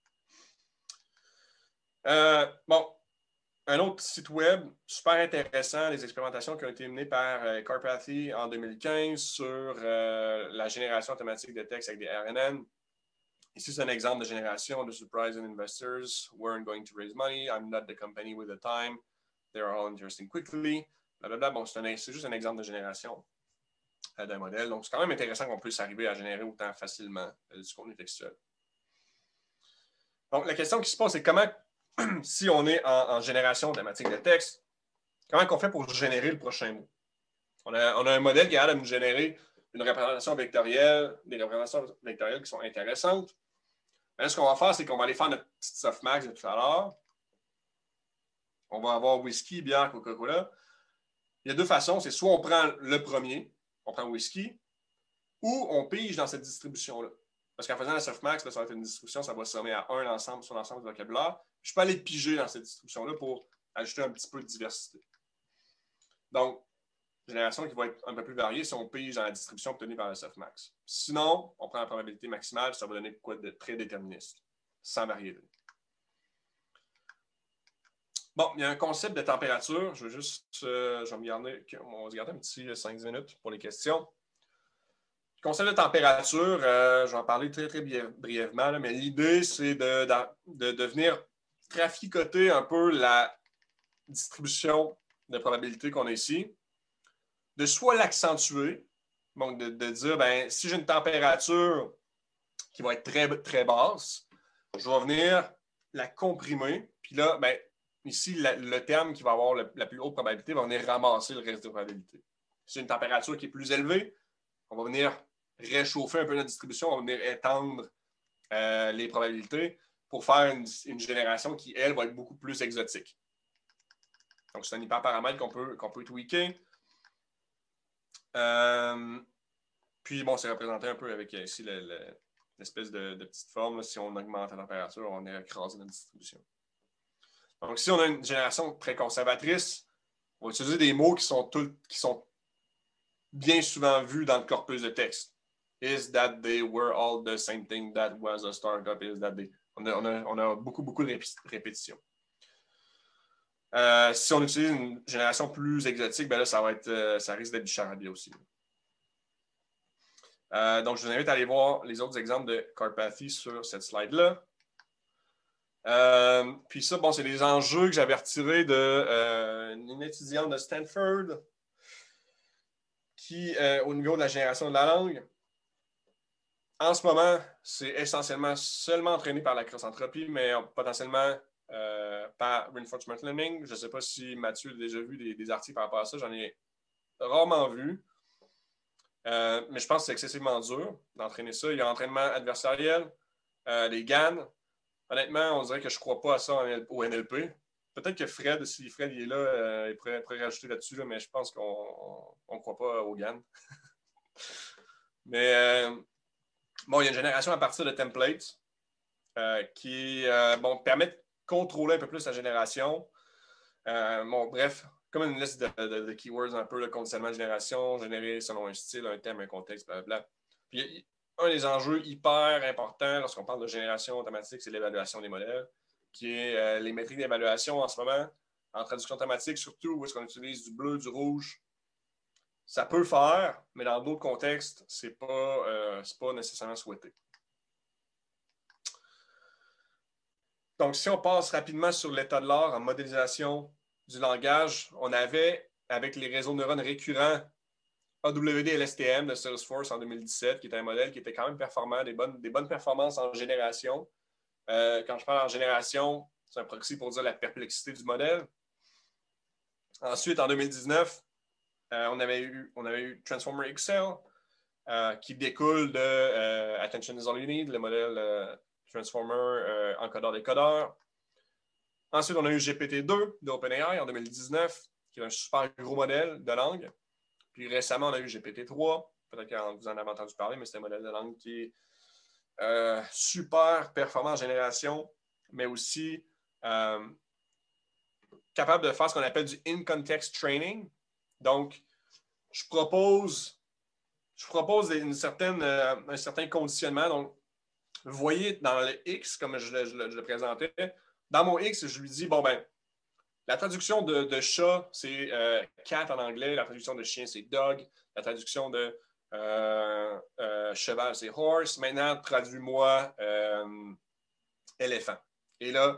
Un autre site web super intéressant, les expérimentations qui ont été menées par Carpathy en 2015 sur la génération automatique de texte avec des RNN. Ici, c'est un exemple de génération de surprising investors weren't going to raise money. I'm not the company with the time. They are all interesting quickly. Blablabla. Bon, c'est juste un exemple de génération d'un modèle. Donc, c'est quand même intéressant qu'on puisse arriver à générer autant facilement du contenu textuel. Donc, la question qui se pose, c'est comment, si on est en génération automatique de texte, comment on fait pour générer le prochain mot? On a un modèle qui a l'air de nous générer une représentation vectorielle, des représentations vectorielles qui sont intéressantes. Mais là, ce qu'on va faire, c'est qu'on va aller faire notre petite softmax de tout à l'heure. On va avoir whisky, bière, Coca-Cola. Il y a deux façons. C'est soit on prend le premier, on prend whisky, ou on pige dans cette distribution-là. Parce qu'en faisant la softmax, ça va être une distribution, ça va se sommer à 1 sur l'ensemble du vocabulaire. Je peux aller piger dans cette distribution-là pour ajouter un petit peu de diversité. Donc, génération qui va être un peu plus variée si on pige dans la distribution obtenue par la softmax. Sinon, on prend la probabilité maximale, ça va donner quoi de très déterministe, sans variété. Bon, il y a un concept de température. Je vais juste, on va se garder un petit 5 minutes pour les questions. Le concept de température, je vais en parler très, très brièvement, là, mais l'idée, c'est de venir traficoter un peu la distribution de probabilité qu'on a ici, de soit l'accentuer, donc de dire, ben, si j'ai une température qui va être très, très basse, je vais venir la comprimer, puis là, ben, ici, le terme qui va avoir la plus haute probabilité va venir ramasser le reste des probabilités. Si j'ai une température qui est plus élevée, on va venir réchauffer un peu notre distribution, on va venir étendre les probabilités pour faire une génération qui, elle, va être beaucoup plus exotique. Donc, c'est un hyperparamètre qu'on peut tweaker. Puis, bon, c'est représenté un peu avec ici l'espèce de petite forme. Là, si on augmente la température, on est écrasé notre distribution. Donc, si on a une génération très conservatrice, on va utiliser des mots qui sont bien souvent vus dans le corpus de texte. Is that they were all the same thing that was a startup? Is that they... On a beaucoup de répétitions. Si on utilise une génération plus exotique, ben là, ça risque d'être du charabia aussi. Donc, je vous invite à aller voir les autres exemples de Carpathy sur cette slide-là. Puis ça, bon, c'est des enjeux que j'avais retirés d'une étudiante de Stanford qui, au niveau de la génération de la langue, en ce moment, c'est essentiellement seulement entraîné par la cross-entropie, mais potentiellement par reinforcement learning. Je ne sais pas si Mathieu a déjà vu des articles par rapport à ça. J'en ai rarement vu. Mais je pense que c'est excessivement dur d'entraîner ça. Il y a l'entraînement adversariel, les GAN. Honnêtement, on dirait que je ne crois pas à ça au NLP. Peut-être que Fred, si Fred est là, il pourrait rajouter là-dessus, là, mais je pense qu'on ne croit pas au GAN. Mais bon, il y a une génération à partir de templates qui permet de contrôler un peu plus la génération. Bref, comme une liste de keywords un peu, le conditionnement de génération, généré selon un style, un thème, un contexte, blablabla. Puis, un des enjeux hyper importants lorsqu'on parle de génération automatique, c'est l'évaluation des modèles, qui est les métriques d'évaluation en ce moment, en traduction automatique, surtout où est-ce qu'on utilise du bleu, du rouge. Ça peut faire, mais dans d'autres contextes, c'est pas nécessairement souhaité. Donc, si on passe rapidement sur l'état de l'art en modélisation du langage, on avait, avec les réseaux de neurones récurrents, AWD LSTM de Salesforce en 2017, qui était un modèle qui était quand même performant, des bonnes performances en génération. Quand je parle en génération, c'est un proxy pour dire la perplexité du modèle. Ensuite, en 2019, on avait eu Transformer XL, qui découle de Attention is all you need, le modèle Transformer encodeur-décodeur. Ensuite, on a eu GPT-2 d'OpenAI en 2019, qui est un super gros modèle de langue. Puis récemment, on a eu GPT-3. Peut-être que vous en avez entendu parler, mais c'est un modèle de langue qui est super performant en génération, mais aussi capable de faire ce qu'on appelle du in-context training. Donc, je propose un certain conditionnement. Donc, vous voyez dans le X, comme je le présentais, dans mon X, je lui dis, bon, ben, la traduction de chat, c'est cat en anglais. La traduction de chien, c'est dog. La traduction de cheval, c'est horse. Maintenant, traduis-moi éléphant. Et là,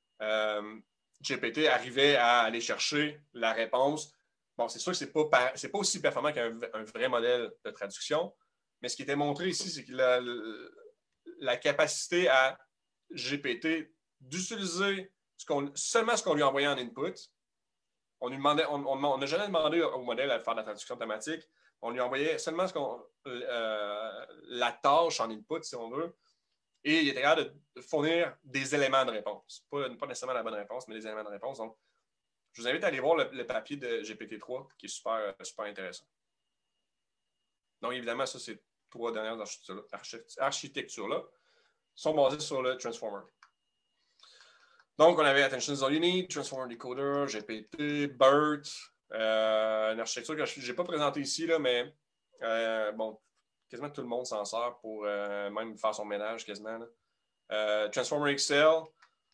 GPT arrivait à aller chercher la réponse. Bon, c'est sûr que ce n'est pas aussi performant qu'un vrai modèle de traduction, mais ce qui était montré ici, c'est que la capacité à GPT d'utiliser seulement ce qu'on lui envoyait en input. On n'a jamais demandé au modèle de faire de la traduction automatique. On lui envoyait seulement la tâche en input, si on veut, et il était capable de fournir des éléments de réponse. Pas nécessairement la bonne réponse, mais des éléments de réponse. Donc, je vous invite à aller voir le papier de GPT-3 qui est super, super intéressant. Donc, évidemment, ça, ces 3 dernières architectures-là sont basées sur le Transformer. Donc, on avait Attention is all you need, Transformer Decoder, GPT, BERT, une architecture que je n'ai pas présentée ici, là, mais bon, quasiment tout le monde s'en sert pour même faire son ménage quasiment. Transformer XL,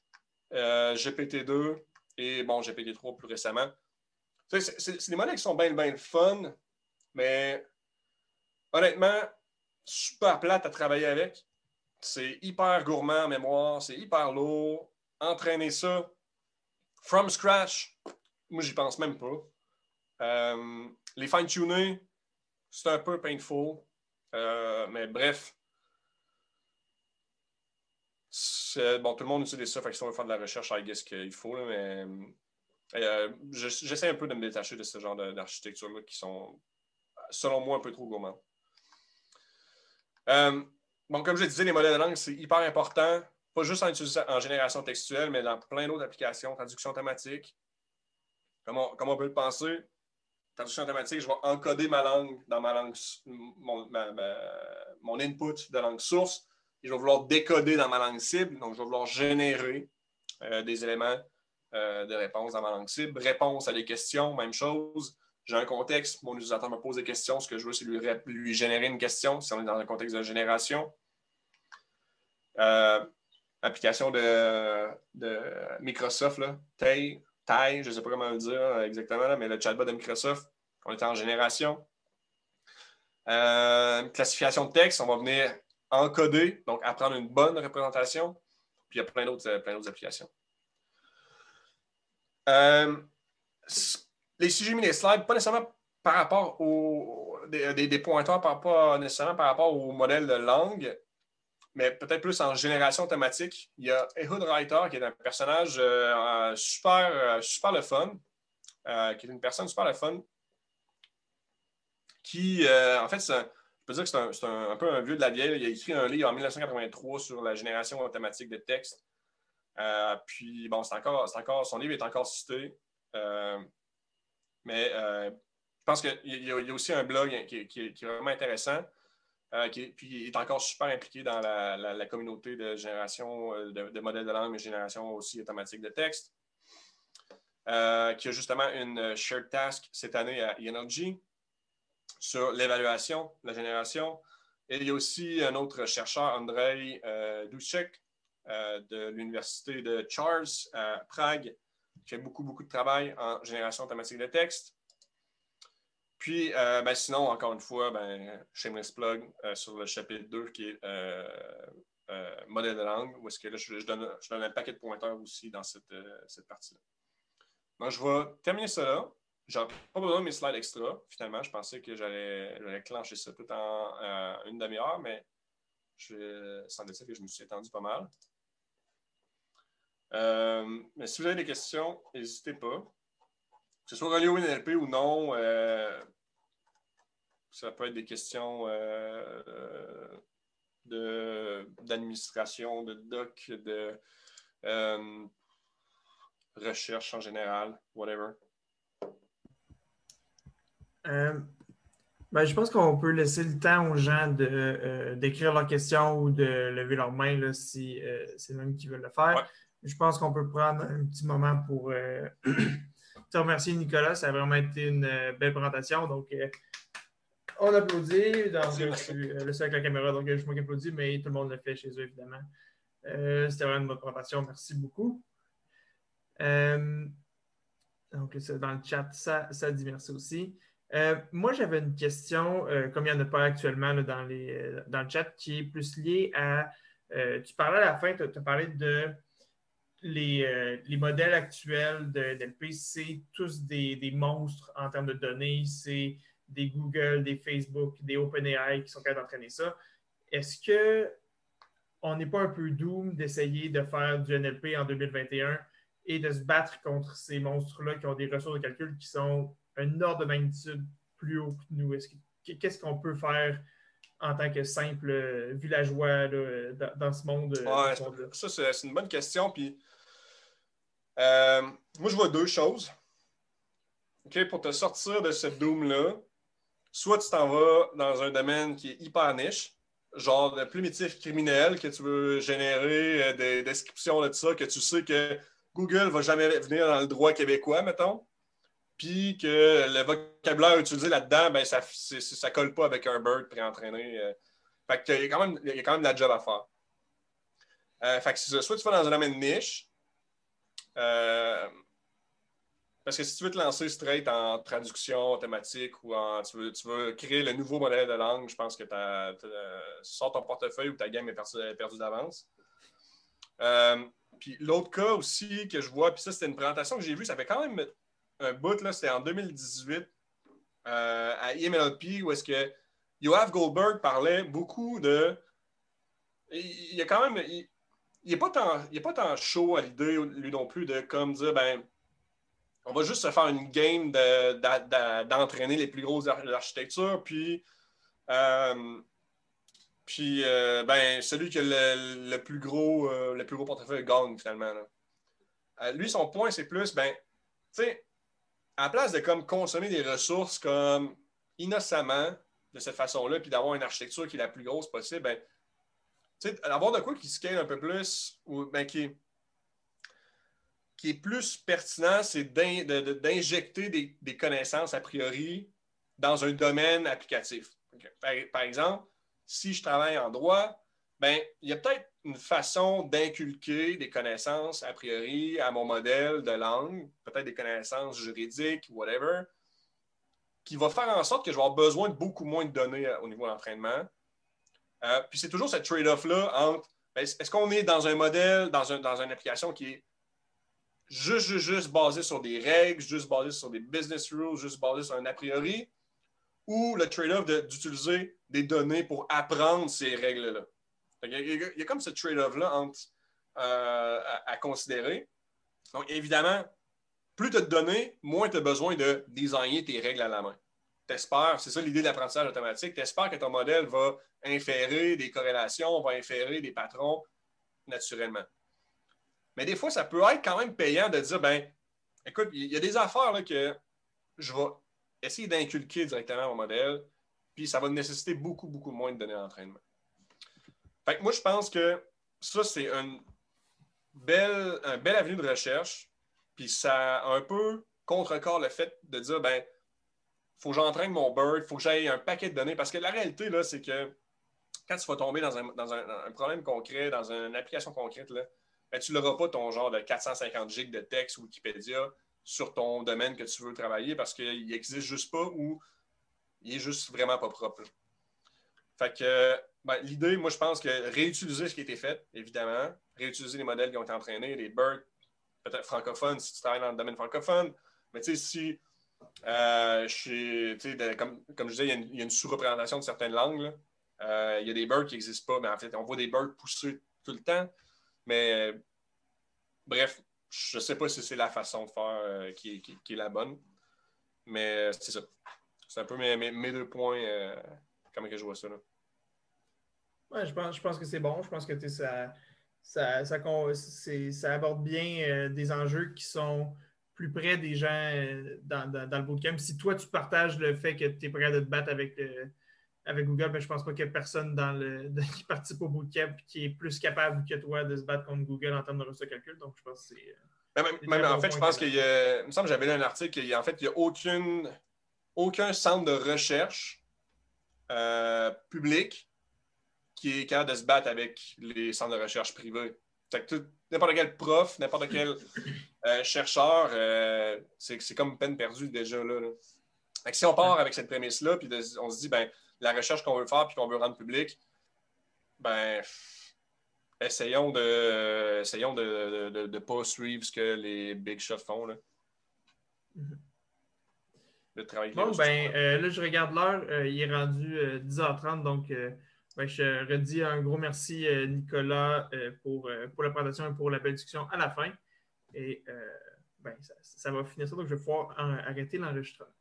GPT-2 et bon, GPT-3 plus récemment. C'est des modèles qui sont bien fun, mais honnêtement, super plate à travailler avec. C'est hyper gourmand en mémoire, c'est hyper lourd. Entraîner ça from scratch, moi, j'y pense même pas. Les fine-tuner, c'est un peu painful. Mais bref, bon, tout le monde utilise ça, fait que si on veut faire de la recherche, I guess qu'il faut, là, mais j'essaie un peu de me détacher de ce genre d'architecture-là qui sont, selon moi, un peu trop gourmandes. Bon, comme je le disais, les modèles de langue, c'est hyper important, pas juste en génération textuelle, mais dans plein d'autres applications, traduction automatique. Comme on peut le penser, traduction automatique, je vais encoder ma langue dans ma langue, mon input de langue source, et je vais vouloir décoder dans ma langue cible, donc je vais vouloir générer des éléments de réponse dans ma langue cible. Réponse à des questions, même chose. J'ai un contexte, mon utilisateur me pose des questions, ce que je veux, c'est lui générer une question, si on est dans un contexte de génération. Application de Microsoft, là, TAI, je ne sais pas comment le dire exactement, là, mais le chatbot de Microsoft, on est en génération. Classification de texte, on va venir encoder, donc apprendre une bonne représentation. Puis il y a plein d'autres applications. Si j'ai mis des slides, pas nécessairement par rapport des pointeurs, pas nécessairement par rapport au modèle de langue, mais peut-être plus en génération automatique. Il y a Ehud Reiter, qui est un personnage super le fun, qui est une personne super le fun, qui, en fait, je peux dire que c'est un peu un vieux de la vieille. Il a écrit un livre en 1983 sur la génération automatique de texte. Puis, bon, son livre est encore cité. Mais je pense qu'il y a aussi un blog qui est vraiment intéressant. Puis il est encore super impliqué dans la communauté de génération de modèles de langue, mais génération aussi automatique de texte. Qui a justement une shared task cette année à Energy sur l'évaluation, la génération. Et il y a aussi un autre chercheur, Andrei Dušek, de l'Université de Charles à Prague, qui fait beaucoup de travail en génération automatique de texte. Puis, sinon, encore une fois, shameless plug sur le chapitre 2, qui est modèle de langue, où est-ce que là, je donne un paquet de pointeurs aussi dans cette partie-là. Donc, je vais terminer ça là. Je n'ai pas besoin de mes slides extra. Finalement, je pensais que j'allais clencher ça tout en une demi-heure, mais semble-t-il que je me suis étendu pas mal. Mais si vous avez des questions, n'hésitez pas. Que ce soit relié au NLP ou non, ça peut être des questions d'administration, de doc, de recherche en général, whatever. Je pense qu'on peut laisser le temps aux gens d'écrire leurs questions ou de lever leurs mains là, si c'est eux qui veulent le faire. Ouais. Je pense qu'on peut prendre un petit moment pour te remercier, Nicolas. Ça a vraiment été une belle présentation. Donc, on applaudit. Donc, je suis le seul avec la caméra, donc je m'applaudis, mais tout le monde le fait chez eux, évidemment. C'était vraiment une bonne présentation. Merci beaucoup. Donc, dans le chat, ça dit merci aussi. Moi, j'avais une question, comme il n'y en a pas actuellement là, dans le chat, qui est plus liée à. Tu parlais à la fin, tu as parlé de les modèles actuels d'LP, c'est tous des monstres en termes de données. C'est des Google, des Facebook, des OpenAI qui sont capables d'entraîner ça. Est-ce qu'on n'est pas un peu doom d'essayer de faire du NLP en 2021 et de se battre contre ces monstres-là qui ont des ressources de calcul qui sont un ordre de magnitude plus haut que nous? Qu'est-ce qu'on peut faire en tant que simple villageois là, dans ce monde? Ouais, ça, c'est une bonne question. Puis, moi, je vois deux choses. Okay, pour te sortir de cette doom-là, soit tu t'en vas dans un domaine qui est hyper niche, genre de primitif criminel, que tu veux générer des descriptions de ça, que tu sais que Google ne va jamais venir dans le droit québécois, mettons, puis que le vocabulaire utilisé là-dedans, ben, ça ne colle pas avec un bird pré-entraîné. Fait qu'il y a quand même de la job à faire. Fait que soit tu vas dans un domaine niche, parce que si tu veux te lancer straight en traduction automatique ou tu veux créer le nouveau modèle de langue, je pense que tu sors ton portefeuille ou ta game est perdue d'avance. Puis l'autre cas aussi que je vois, puis ça, c'était une présentation que j'ai vue, ça fait quand même un bout, là, c'était en 2018 à IMLP, où est-ce que Yoav Goldberg parlait beaucoup de... Il y a quand même... Il n'est pas tant chaud à l'idée, lui non plus, de comme dire, ben, on va juste se faire une game d'entraîner les plus grosses architectures, puis ben, celui qui a le plus gros portefeuille gagne, finalement. Lui, son point, c'est plus, ben, tu sais, à la place de comme consommer des ressources comme innocemment, de cette façon-là, puis d'avoir une architecture qui est la plus grosse possible, ben, tu sais, avoir de quoi qui scale un peu plus, ou ben, qui est plus pertinent, c'est d'injecter des connaissances a priori dans un domaine applicatif. Okay. Par exemple, si je travaille en droit, ben, il y a peut-être une façon d'inculquer des connaissances a priori à mon modèle de langue, peut-être des connaissances juridiques, whatever, qui va faire en sorte que je vais avoir besoin de beaucoup moins de données au niveau de l'entraînement. Puis c'est toujours cette trade-off-là entre est-ce qu'on est dans un modèle, dans une application qui est juste basé sur des règles, juste basé sur des business rules, juste basé sur un a priori, ou le trade-off d'utiliser des données pour apprendre ces règles-là. Il y a comme ce trade-off-là à considérer. Donc, évidemment, plus tu as de données, moins tu as besoin de designer tes règles à la main. T'espères, c'est ça l'idée de l'apprentissage automatique, t'espères que ton modèle va inférer des corrélations, va inférer des patrons naturellement. Mais des fois, ça peut être quand même payant de dire, ben, écoute, il y a des affaires là, que je vais essayer d'inculquer directement à mon modèle, puis ça va nécessiter beaucoup, beaucoup moins de données d'entraînement. Fait que moi, je pense que ça, c'est un bel avenue de recherche, puis ça a un peu contrecarre le fait de dire, ben, il faut que j'entraîne mon bird, il faut que j'aille un paquet de données, parce que la réalité, là, c'est que quand tu vas tomber dans un problème concret, dans une application concrète, là, ben, tu n'auras pas ton genre de 450 gigs de texte Wikipédia sur ton domaine que tu veux travailler parce qu'il n'existe juste pas ou il est juste vraiment pas propre. Fait que l'idée, moi, je pense que réutiliser ce qui a été fait, évidemment, réutiliser les modèles qui ont été entraînés, les BERT, peut-être francophones si tu travailles dans le domaine francophone, mais tu sais, si comme je disais, il y a une sous-représentation de certaines langues. Il y a des BERT qui n'existent pas, mais en fait, on voit des BERT pousser tout le temps. Mais bref, je ne sais pas si c'est la façon de faire qui est la bonne. Mais c'est ça. C'est un peu mes 2 points, comment que je vois ça. Là. Ouais, je pense que c'est bon. Je pense que ça aborde bien des enjeux qui sont plus près des gens dans le bootcamp. Si toi, tu partages le fait que tu es prêt à te battre avec Google, ben, je ne pense pas qu'il y ait personne qui participe au bootcamp qui est plus capable que toi de se battre contre Google en termes de résultats de calcul. Donc, je pense que c'est... Même en fait, je pense qu'il me semble que j'avais lu un article qu'il n'y a aucun centre de recherche public qui est capable de se battre avec les centres de recherche privés. Fait que n'importe quel prof, n'importe quel chercheur, c'est comme peine perdue déjà. Là. Fait que si on part avec cette prémisse-là, puis on se dit, la recherche qu'on veut faire puis qu'on veut rendre publique, essayons de ne pas suivre ce que les big shots font. Là. Le travail bon, là, je regarde l'heure. Il est rendu 10h30, donc je redis un gros merci, Nicolas, pour la présentation et pour la belle discussion à la fin. Et ça va finir ça, donc je vais pouvoir arrêter l'enregistrement.